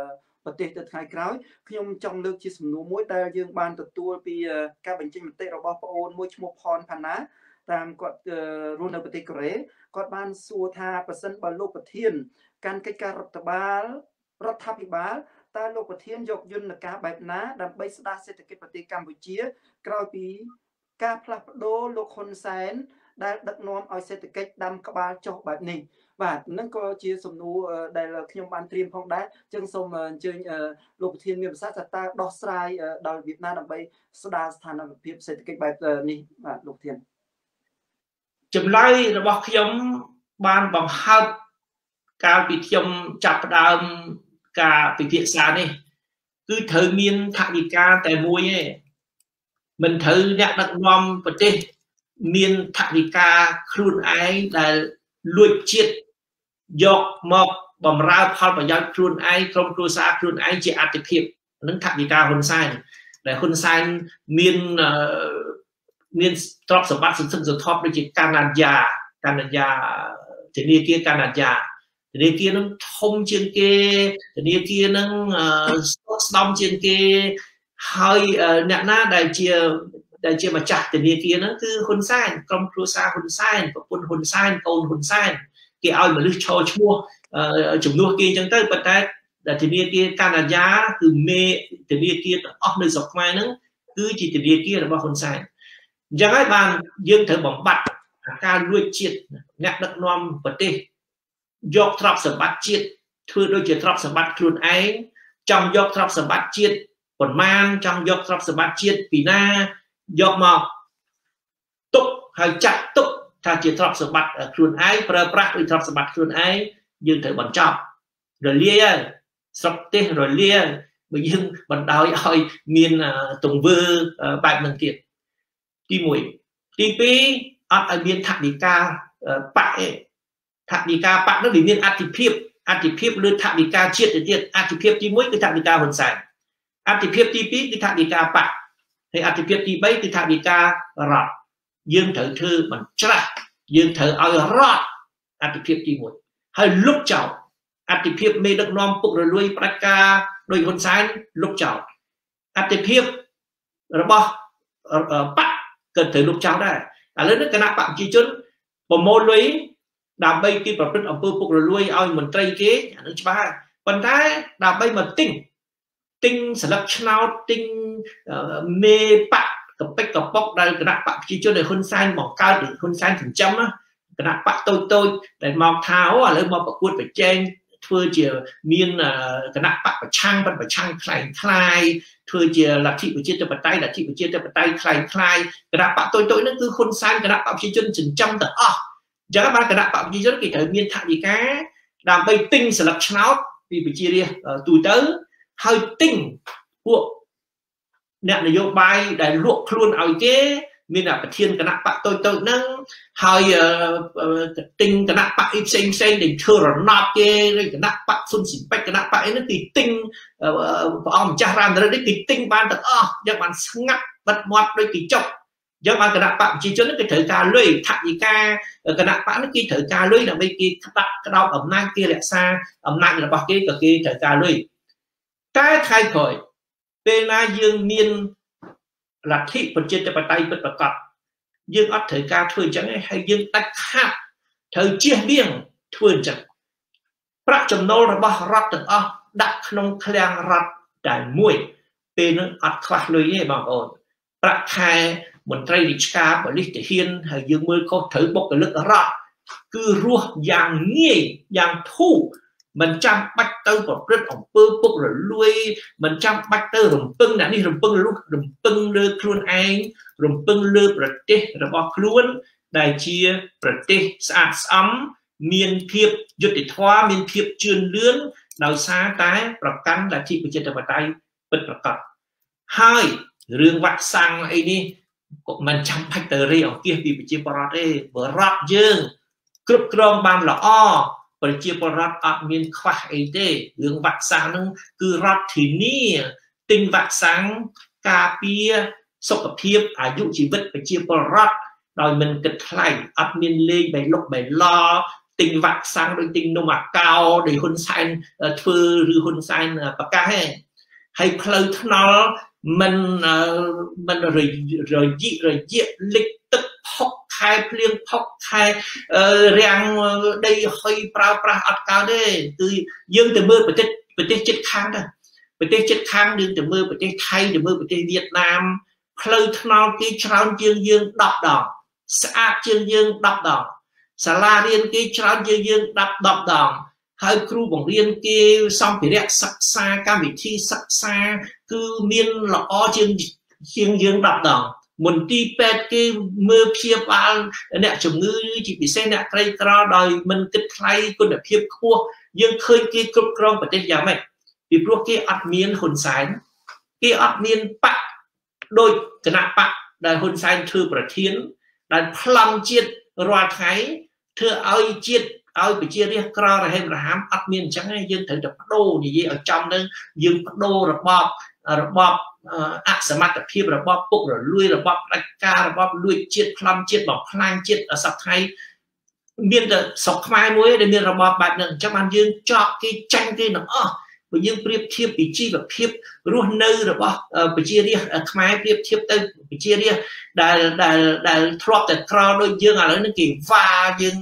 ប្រទេសទៅថ្ងៃក្រោយខ្ញុំចង់លើកជាសំណួរមួយដែលយើងបានទទួលពីការបញ្ចេញមតិរបស់ប្អូនមួយឈ្មោះផនផាណាតាមគាត់រស់នៅប្រទេសកូរ៉េគាត់បានសួរថាប្រសិនបើលោកប្រធានកាន់កិច្ចការរដ្ឋបាលរដ្ឋាភិបាលតើលោកប្រធានយកយន្តការបែបណាដើម្បីស្ដារសេដ្ឋកិច្ចប្រទេសកម្ពុជាក្រោយពីការផ្លាស់ប្ដូរលោកហ៊ុនសែនដែលដឹកនាំឲ្យសេដ្ឋកិច្ចដាំក្បាលចុះបែបនេះបាទហ្នឹងក៏ជាសំណួរដែលខ្ញុំបានត្រៀមផងដែរចឹងសូមអញ្ជើញលោកប្រធានមានប្រសាសន៍ថាតើដោះស្រាយដោយរបៀបណាដើម្បីស្ដារស្ថានភាពសេដ្ឋកិច្ចបែបនេះបាទលោកប្រធានចម្លើយរបស់ខ្ញុំបានបង្ហើបកាលពីខ្ញុំចាប់ផ្ដើមការពិភាក្សានេះគឺត្រូវមានថវិកាតែមួយទេមិនត្រូវអ្នកដឹកនាំប្រទេសមានថវិកាខ្លួនឯងដែលលួចជាតិយកមកបំរើផលប្រយោជន៍ខ្លួនឯងក្រុមគ្រួសារខ្លួនឯងជាអតិភិបនឹងថវិកាហ៊ុនសែនដែលហ៊ុនសែនមានមានទ្រព្យសម្បត្តិសន្ធឹកសន្ធាប់ដូចជាកាណាដាកាណាដាធនាគារកាណាដាធនាគារនឹងធំជាងគេធនាគារនឹងស្ដម្ភជាងគេហើយអ្នកណាដែលជាដែលជាម្ចាស់ធនាគារហ្នឹងគឺហ៊ុនសែនក្រុមគ្រួសារហ៊ុនសែនប្រពន្ធហ៊ុនសែនកូនហ៊ុនសែនគេឲ្យមនុស្សឈរឈ្មោះជំនួសគេអញ្ចឹងទៅប៉ុន្តែធនាគារកាណាដាគឺមេធនាគារទាំងអស់នៅស្រុកខ្មែរហ្នឹងគឺជាធនាគាររបស់ហ៊ុនសែនអញ្ចឹងហើយបានយើងត្រូវបំបត្តិការលួចជាតិអ្នកដឹកនាំប្រទេសយកទ្រព្យសម្បត្តិជាតិធ្វើដូចជាទ្រព្យសម្បត្តិខ្លួនឯងចង់យកទ្រព្យសម្បត្តិជាតិប៉ុន្មានចង់យកទ្រព្យសម្បត្តិជាតិពីណាយកមកទុកហើយចាត់ទុកថាជាទ្រព្យសម្បត្តិខ្លួនឯងប្រើប្រាស់ដោយទ្រព្យសម្បត្តិខ្លួនឯងយើងត្រូវបញ្ចប់រលាយស្រុកទេសរលាយបើយើងបណ្ដោយឲ្យមានទង្វើបែបនឹងទៀតទីមួយទីពីរអត់ឲ្យមានថវិកាបកឯថវិកាបកនោះវាមានអតិភិបអតិភិបលើថវិកាជាតិទៅទៀតអតិភិបទីមួយគឺថវិកាហ៊ុនសែនអតិភិបទីពីរគឺថវិកាបកហើយអតិភិបទីបីគឺថវិការដ្ឋយើងត្រូវធ្វើបញ្ច្រាស់យើងត្រូវឲ្យរដ្ឋអតិភិបទីមួយហើយលុបចោលអតិភិបមេដឹកនាំពុករលួយផ្ដាច់ការដោយហ៊ុនសែនលុបចោលអតិភិបរបស់បកក៏ត្រូវលុបចោលដែរឥឡូវនេះគណៈបកប្រជាជនប្រមូលលុយដើម្បីគេប្រព្រឹត្តអំពើពុករលួយឲ្យមន្ត្រីគេអានោះច្បាស់ប៉ុន្តែដើម្បីមកទិញទិញស្លឹកឆ្នោតទិញមេបកកពេចកប៉ុកដែលគណៈបកប្រជាជនដែលហ៊ុនសែនបង្កើតហ៊ុនសែនចិញ្ចឹមគណៈបកតូចតូចដែលមកថាអូឥឡូវមកប្រកួតប្រជែងធ្វើជាមានគណៈបកប្រឆាំងបិទប្រឆាំងខ្លែងខ្លាយធ្វើជាលទ្ធិប្រជាធិបតេយ្យលទ្ធិប្រជាធិបតេយ្យខ្លែងខ្លាយគណៈបកតូចតូចហ្នឹងគឺហ៊ុនសែនគណៈបកប្រជាជនចិញ្ចឹមទាំងអស់អញ្ចឹងបានគណៈបកប្រជាជនគេត្រូវមានថវិកាដើម្បីទិញស្លឹកឆ្នោតពីប្រជារាស្ត្រទូទៅហើយទិញពួកអ្នកនយោបាយដែលលក់ខ្លួនឲ្យគេមានប្រធានគណៈបកតូចតូចហ្នឹងហើយទិញគណៈបកផ្សេងផ្សេងដែលធ្វើរណបគេគណៈបកស៊ុនស៊ីពេចគណៈបកអីហ្នឹងគេទិញព្រះអង្គម្ចាស់រាមរិទ្ធនេះគេទិញបានទាំងអស់យ៉ាងបានស្ងាត់បិទមាត់ដូចគេចុកយ៉ាងបានគណៈបកប្រជាជនគេត្រូវការលុយថវិកាគណៈបកនេះគេត្រូវការលុយដើម្បីគេក្តាប់ក្តោបអំណាចគេរក្សាអំណាចរបស់គេក៏គេត្រូវការលុយតែថ្ងៃក្រោយពេលណាយើងមានលទ្ធិប្រជាធិបតេយ្យពិតប្រាកដយើងអត់ត្រូវការធ្វើអញ្ចឹងទេហើយយើងដាច់ខាត់ត្រូវជៀសវាងធ្វើអញ្ចឹងប្រាក់ចំណូលរបស់រដ្ឋទាំងអស់ដាក់ក្នុងឃ្លាំងរដ្ឋតែមួយពេលនោះអត់ខ្វះលុយទេបងប្អូនប្រាក់ខែមន្ត្រីរាជការបលិសទាហានហើយយើងមើលខុសត្រូវបុគ្គលិករដ្ឋគឺរស់យ៉ាងងាយយ៉ាងធូរមិនចាំបាច់ទៅប្រព្រឹត្តអំពើពុករលួយមិនចាំបាច់ទៅរំពឹងអ្នកនេះរំពឹងលុះរំពឹងលើខ្លួនឯងរំពឹងលើប្រទេសរបស់ខ្លួនដែលជាប្រទេសស្អាតស្អំមានភាពយុត្តិធម៌មានភាពជឿនលឿនដោយសារតែប្រកាន់លទ្ធិប្រជាធិបតេយ្យពិតប្រាកដហើយរឿងវ៉ាក់សាំងអីនេះក៏មិនចាំបាច់ទៅរេអង្គាសពីប្រជាពលរដ្ឋទេបើរដ្ឋយើងគ្រប់គ្រងបានល្អប្រជាពលរដ្ឋអត់មានខ្វះអីទេរឿងវ៉ាក់សាំងហ្នឹងគឺរដ្ឋធានាទិញវ៉ាក់សាំងការពារសុខភាពអាយុជីវិតប្រជាពលរដ្ឋដោយមិនគិតថ្លៃអត់មានលេងបៃលុកបៃឡ tình vạc sang đôi tình nông mạc cao để hôn sein thưa rư hôn sein bạc ca hay hay pleu nó mình mình rồi rồi dị rồi dị lịch tức phóc khai pliên phóc khai rèn đây hơi prao prao ọt cao đấy từ dương từ mưa bật bật chết khang đó bật chết khang dương từ mưa bật Thái từ mưa bật Việt Nam pleu nó cái trao dương dương đọc đỏ xã dương dương đọc đỏ xã la riêng cái trao dương dương đọc đọc đỏ hai kêu bằng riêng kia xong thì đẹp sắc xa cam vị thi sắc xa cứ miên lọ chương chương dương đọc đỏ muốn đi pet cái mưa phía ba nè chồng ngư chỉ bị xe nè cây tra đòi mình kích thay con đẹp hiệp cua dương khơi kia cướp crong và tên giá mày vì lúc cái ắt miên hồn sái cái ắt miên bạc đôi cái nạp bạc đại hồn sái thưประเทศđại plum chiết loa thái thưa ơi chiết ơi bị chia riêng cro là hay là hám ắt miên chẳng hay dương thử đập đô gì ở trong đó dương đô rồi bọp rồi bọp ác sắm mặt tập phim rồi bọp bụng rồi lui rồi bọp đánh ca rồi bọp lui chiết plum chiết bọp plan chiết ở sập thay miên là sọc mai muối để miên rồi bọp bạn nhận cho bạn dương chọn cái tranh cái nó bởi dương priệp thiệp bị chi và thiệp luôn nơi rồi bọp bị chia riêng mai priệp thiệp tới bị chia riêng đại đại đại drop tại cro đôi dương à nó kỳ va dương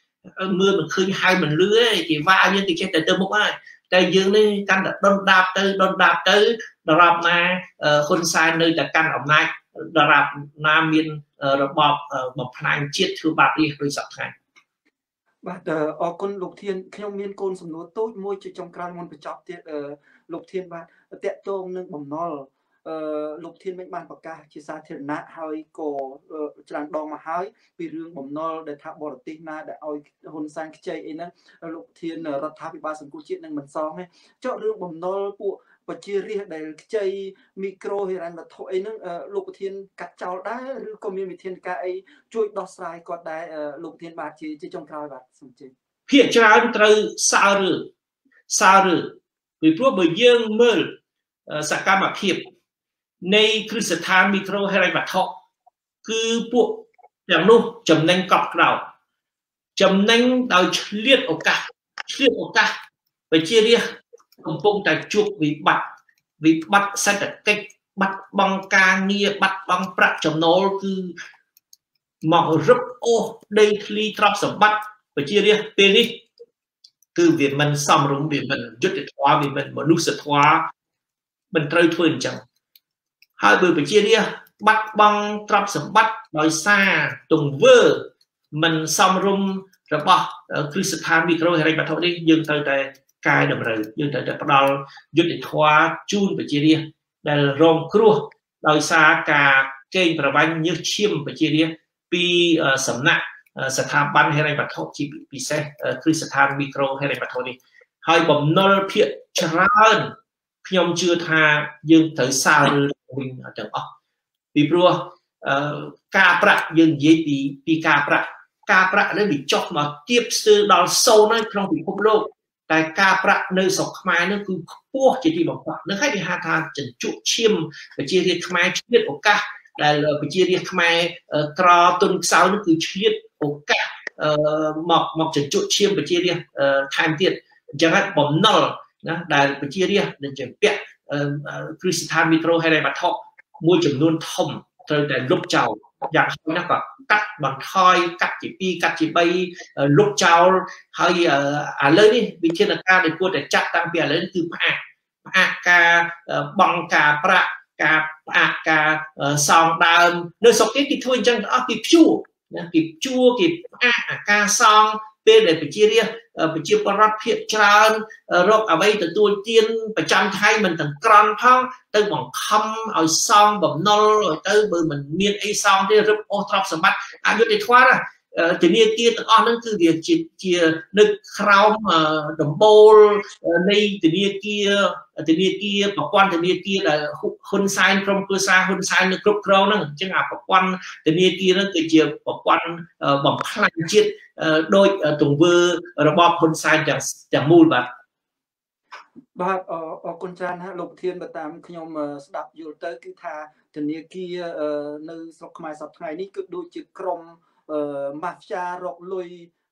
mưa mình khơi hai mình lưới thì va như thì trên từ từ một ai cây dương lên căn đặt đôn đạp tới đôn đạp tới đạp na khôn sai nơi là căn ở này đạp nam miền bọp bọp hành chiết thư bạc đi đôi sập thành បាទអរគុណលោកធានខ្ញុំមានកូនសំណួរតូចមួយជាចុងក្រោយមុនបញ្ចប់ទៀតលោកធានបាទតកតងនឹងបំណុលអឺលោកធានមិនបានប្រកាសជាសាធារណៈហើយក៏ច្រើនដងមកហើយពីរឿងបំណុលដែលថាបរទេសណាដែលឲ្យហ៊ុនសែនខ្ចីអីហ្នឹងលោកធានរដ្ឋាភិបាលសង្គមជាតិនឹងមិនសងទេចុះរឿងបំណុលពួកប្រជារាស្ត្រដែលខ្ចីមីក្រូហិរញ្ញវត្ថុអីហ្នឹងលោកប្រធានកាត់ចោលដែរឬក៏មានវិធានការអីជួយដោះស្រាយគាត់ដែរលោកប្រធានបាទជាជាចុងក្រោយបាទសូមជឿភាគច្រើនត្រូវសើឬសើឬពីព្រោះបើយើងមើលសកម្មភាពនៃគ្រឹះស្ថានមីក្រូហិរញ្ញវត្ថុគឺពួកទាំងនោះចំណេញកប់ក្រោតចំណេញដោយឆ្លៀតឱកាសឆ្លៀតឱកាសប្រជារាស្ត្រកំពុងតែជួបវិបត្តិវិបត្តិសេដ្ឋកិច្ចបាត់បង់ការងារបាត់បង់ប្រាក់ចំណូលគឺមករឹបអូសដីធ្លីទ្រព្យសម្បត្តិប្រជារាស្ត្រពេលនេះគឺវាមិនសមរម្យវាមិនយុត្តិធម៌វាមិនមនុស្សធម៌មិនត្រូវធ្វើអញ្ចឹងហើយបើប្រជារាស្ត្របាត់បង់ទ្រព្យសម្បត្តិដោយសារទង្វើមិនសមរម្យរបស់គ្រឹះស្ថានមីក្រូហិរញ្ញវត្ថុនេះយើងត្រូវតែកាយតម្រូវយើងត្រូវតែផ្ដល់យុត្តិធម៌ជូនប្រជារាស្ត្រដែលរងគ្រោះដោយសារការកេងប្រវ័ញ្ចញើសឈាមប្រជារាស្ត្រពីសំណាក់ស្ថាប័នហិរញ្ញវត្ថុជាពិសេសគ្រឹះស្ថានមីក្រូហិរញ្ញវត្ថុនេះហើយបំណុលភាគច្រើនខ្ញុំជឿថាយើងត្រូវសើឬវិញទាំងអស់ពីព្រោះការប្រាក់យើងនិយាយពីពីការប្រាក់ការប្រាក់នេះវាចុះមកទៀបស្ទើរដល់សូន្យក្នុងពិភពលោកតែការប្រាក់នៅស្រុកខ្មែរនោះគឺខ្ពស់ជាទីបំផុតនឹងហើយគេហៅថាចិញ្ចក់ឈាមប្រជារាស្ត្រខ្មែរឆ្លៀតឱកាសដែលប្រជារាស្ត្រខ្មែរក្រទុនខ្សោយនោះគឺឆ្លៀតឱកាសមកមកចិញ្ចក់ឈាមប្រជារាស្ត្រថែមទៀតអញ្ចឹងហើយបំណុលណាដែលប្រជារាស្ត្រនឹងជាពាក់គ្រឹះស្ថានមីក្រូហិរញ្ញវត្ថុមួយចំនួនធំត្រូវតែលុបចោលយ៉ាងហោចណាស់ក៏កាត់បន្ថយកាត់ជាពីរកាត់ជាបីលុបចោលហើយឥឡូវនេះវិធានការដែលគួរតែចាត់តាំងពីឥឡូវនេះគឺផ្អាកផ្អាកការបង់ការប្រាក់ការផ្អាកការសងដើមនៅស្រុកនេះគេធ្វើអញ្ចឹងទាំងអស់គេព្យួរណាគេព្យួរគេផ្អាកការសងពេលដែលប្រជារាស្ត្រប្រជាពលរដ្ឋភាគច្រើនរកអ្វីទទួលទានប្រចាំថ្ងៃមិនទាំងក្រន់ផងទៅបង្ខំឲ្យសងបំណុលទៅបើមិនមានអីសងទេរឹបអូសទ្រព្យសម្បត្តិអយុត្តិធម៌ណាធនាគារទាំងអស់ហ្នឹងគឺវាជាជានៅក្រោមដំបូលនៃធនាគារធនាគារប្រព័ន្ធធនាគារដែលហ៊ុនសែនក្រុមគ្រួសារហ៊ុនសែននៅគ្រប់គ្រងហ្នឹងអញ្ចឹងអាប្រព័ន្ធធនាគារហ្នឹងគឺជាប្រព័ន្ធបំផ្លាញជាតិដោយទង្វើរបបហ៊ុនសែនទាំងទាំងមូលបាទបាទអរគុណច្រើនណាលោកប្រធានបើតាមខ្ញុំស្ដាប់យល់ទៅគឺថាធនាគារនៅស្រុកខ្មែរសប្តាហ៍ថ្ងៃនេះគឺដូចជាក្រុមម៉ាហ្វយ៉ារកលុយ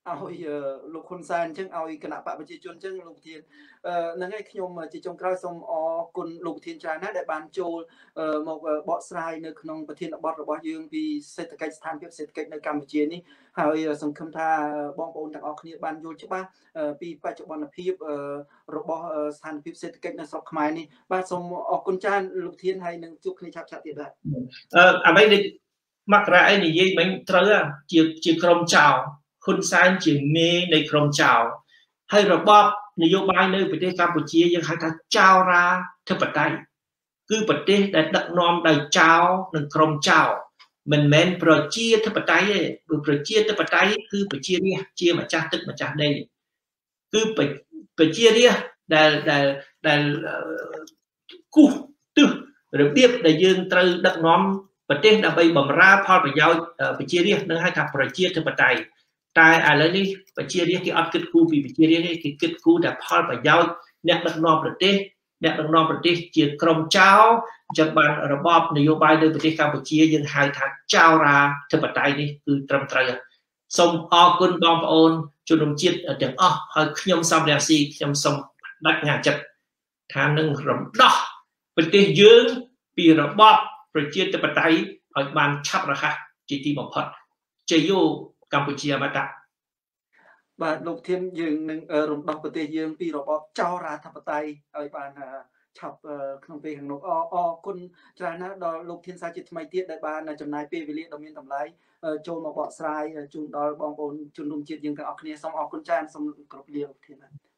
ឲ្យលោកហ៊ុនសែនអញ្ចឹងឲ្យគណៈបកប្រជាជនអញ្ចឹងលោកប្រធានហ្នឹងហើយខ្ញុំជាចុងក្រោយសូមអរគុណលោកប្រធានច្រើនណាស់ដែលបានចូលមកបកស្រាយនៅក្នុងប្រធានបទរបស់យើងពីសេដ្ឋកិច្ចស្ថានភាពសេដ្ឋកិច្ចនៅកម្ពុជានេះហើយសង្ឃឹមថាបងប្អូនទាំងអស់គ្នាបានយល់ច្បាស់ពីបច្ចុប្បន្នភាពរបស់ស្ថានភាពសេដ្ឋកិច្ចនៅស្រុកខ្មែរនេះបាទសូមអរគុណច្រើនលោកប្រធានហើយនឹងជួបគ្នាឆាប់ៗទៀតបាទអឺអ្វីដែលមករាអីនិយាយមិញត្រូវជាជាក្រុមចៅហ៊ុនសែនជាមេនៃក្រុមចៅហើយរបបនយោបាយនៅប្រទេសកម្ពុជាយើងហៅថាចៅរាធិបតេយ្យគឺប្រទេសដែលដឹកនាំដោយចៅនិងក្រុមចៅមិនមែនប្រជាធិបតេយ្យទេព្រោះប្រជាធិបតេយ្យគឺប្រជារាស្ត្រជាម្ចាស់ទឹកម្ចាស់ដីគឺប្រជារាស្ត្រដែលដែលដែលគូសទិសរបៀបដែលយើងត្រូវដឹកនាំប្រទេសដើម្បីបម្រើផលប្រយោជន៍ប្រជារាស្ត្រនឹងហៅថាប្រជាធិបតេយ្យតែឥឡូវនេះប្រជារាស្ត្រគេអត់គិតគូរពីប្រជារាស្ត្រទេគេគិតគូរតែផលប្រយោជន៍អ្នកដឹកនាំប្រទេសអ្នកដឹកនាំប្រទេសជាក្រុមចៅអញ្ចឹងបានរបបនយោបាយនៅប្រទេសកម្ពុជាយើងហៅថាចៅរាធិបតេយ្យនេះគឺត្រឹមត្រូវសូមអរគុណបងប្អូនជនរួមជាតិទាំងអស់ហើយខ្ញុំសំរាស៊ីខ្ញុំសូមដាច់ងាចិត្តថានឹងរំដោះប្រទេសយើងពីរបបប្រជាធិបតេយ្យឲ្យបានឆាប់រហ័សជាទីបំផុតជ័យយោកម្ពុជាអមតៈបាទលោកធានយើងនឹងរំដោះប្រទេសយើងពីរបបចៅរាធិបតេយ្យឲ្យបានឆាប់ក្នុងពេលខាងមុខអរអរគុណច្រើនណាស់ដល់លោកធានសាជាថ្មីទៀតដែលបានចំណាយពេលវេលាដ៏មានតម្លៃចូលមកបកស្រាយជូនដល់បងប្អូនជនរួមជាតិយើងទាំងអស់គ្នាសូមអរគុណច្រើនសូមគោរពលាលោកធាន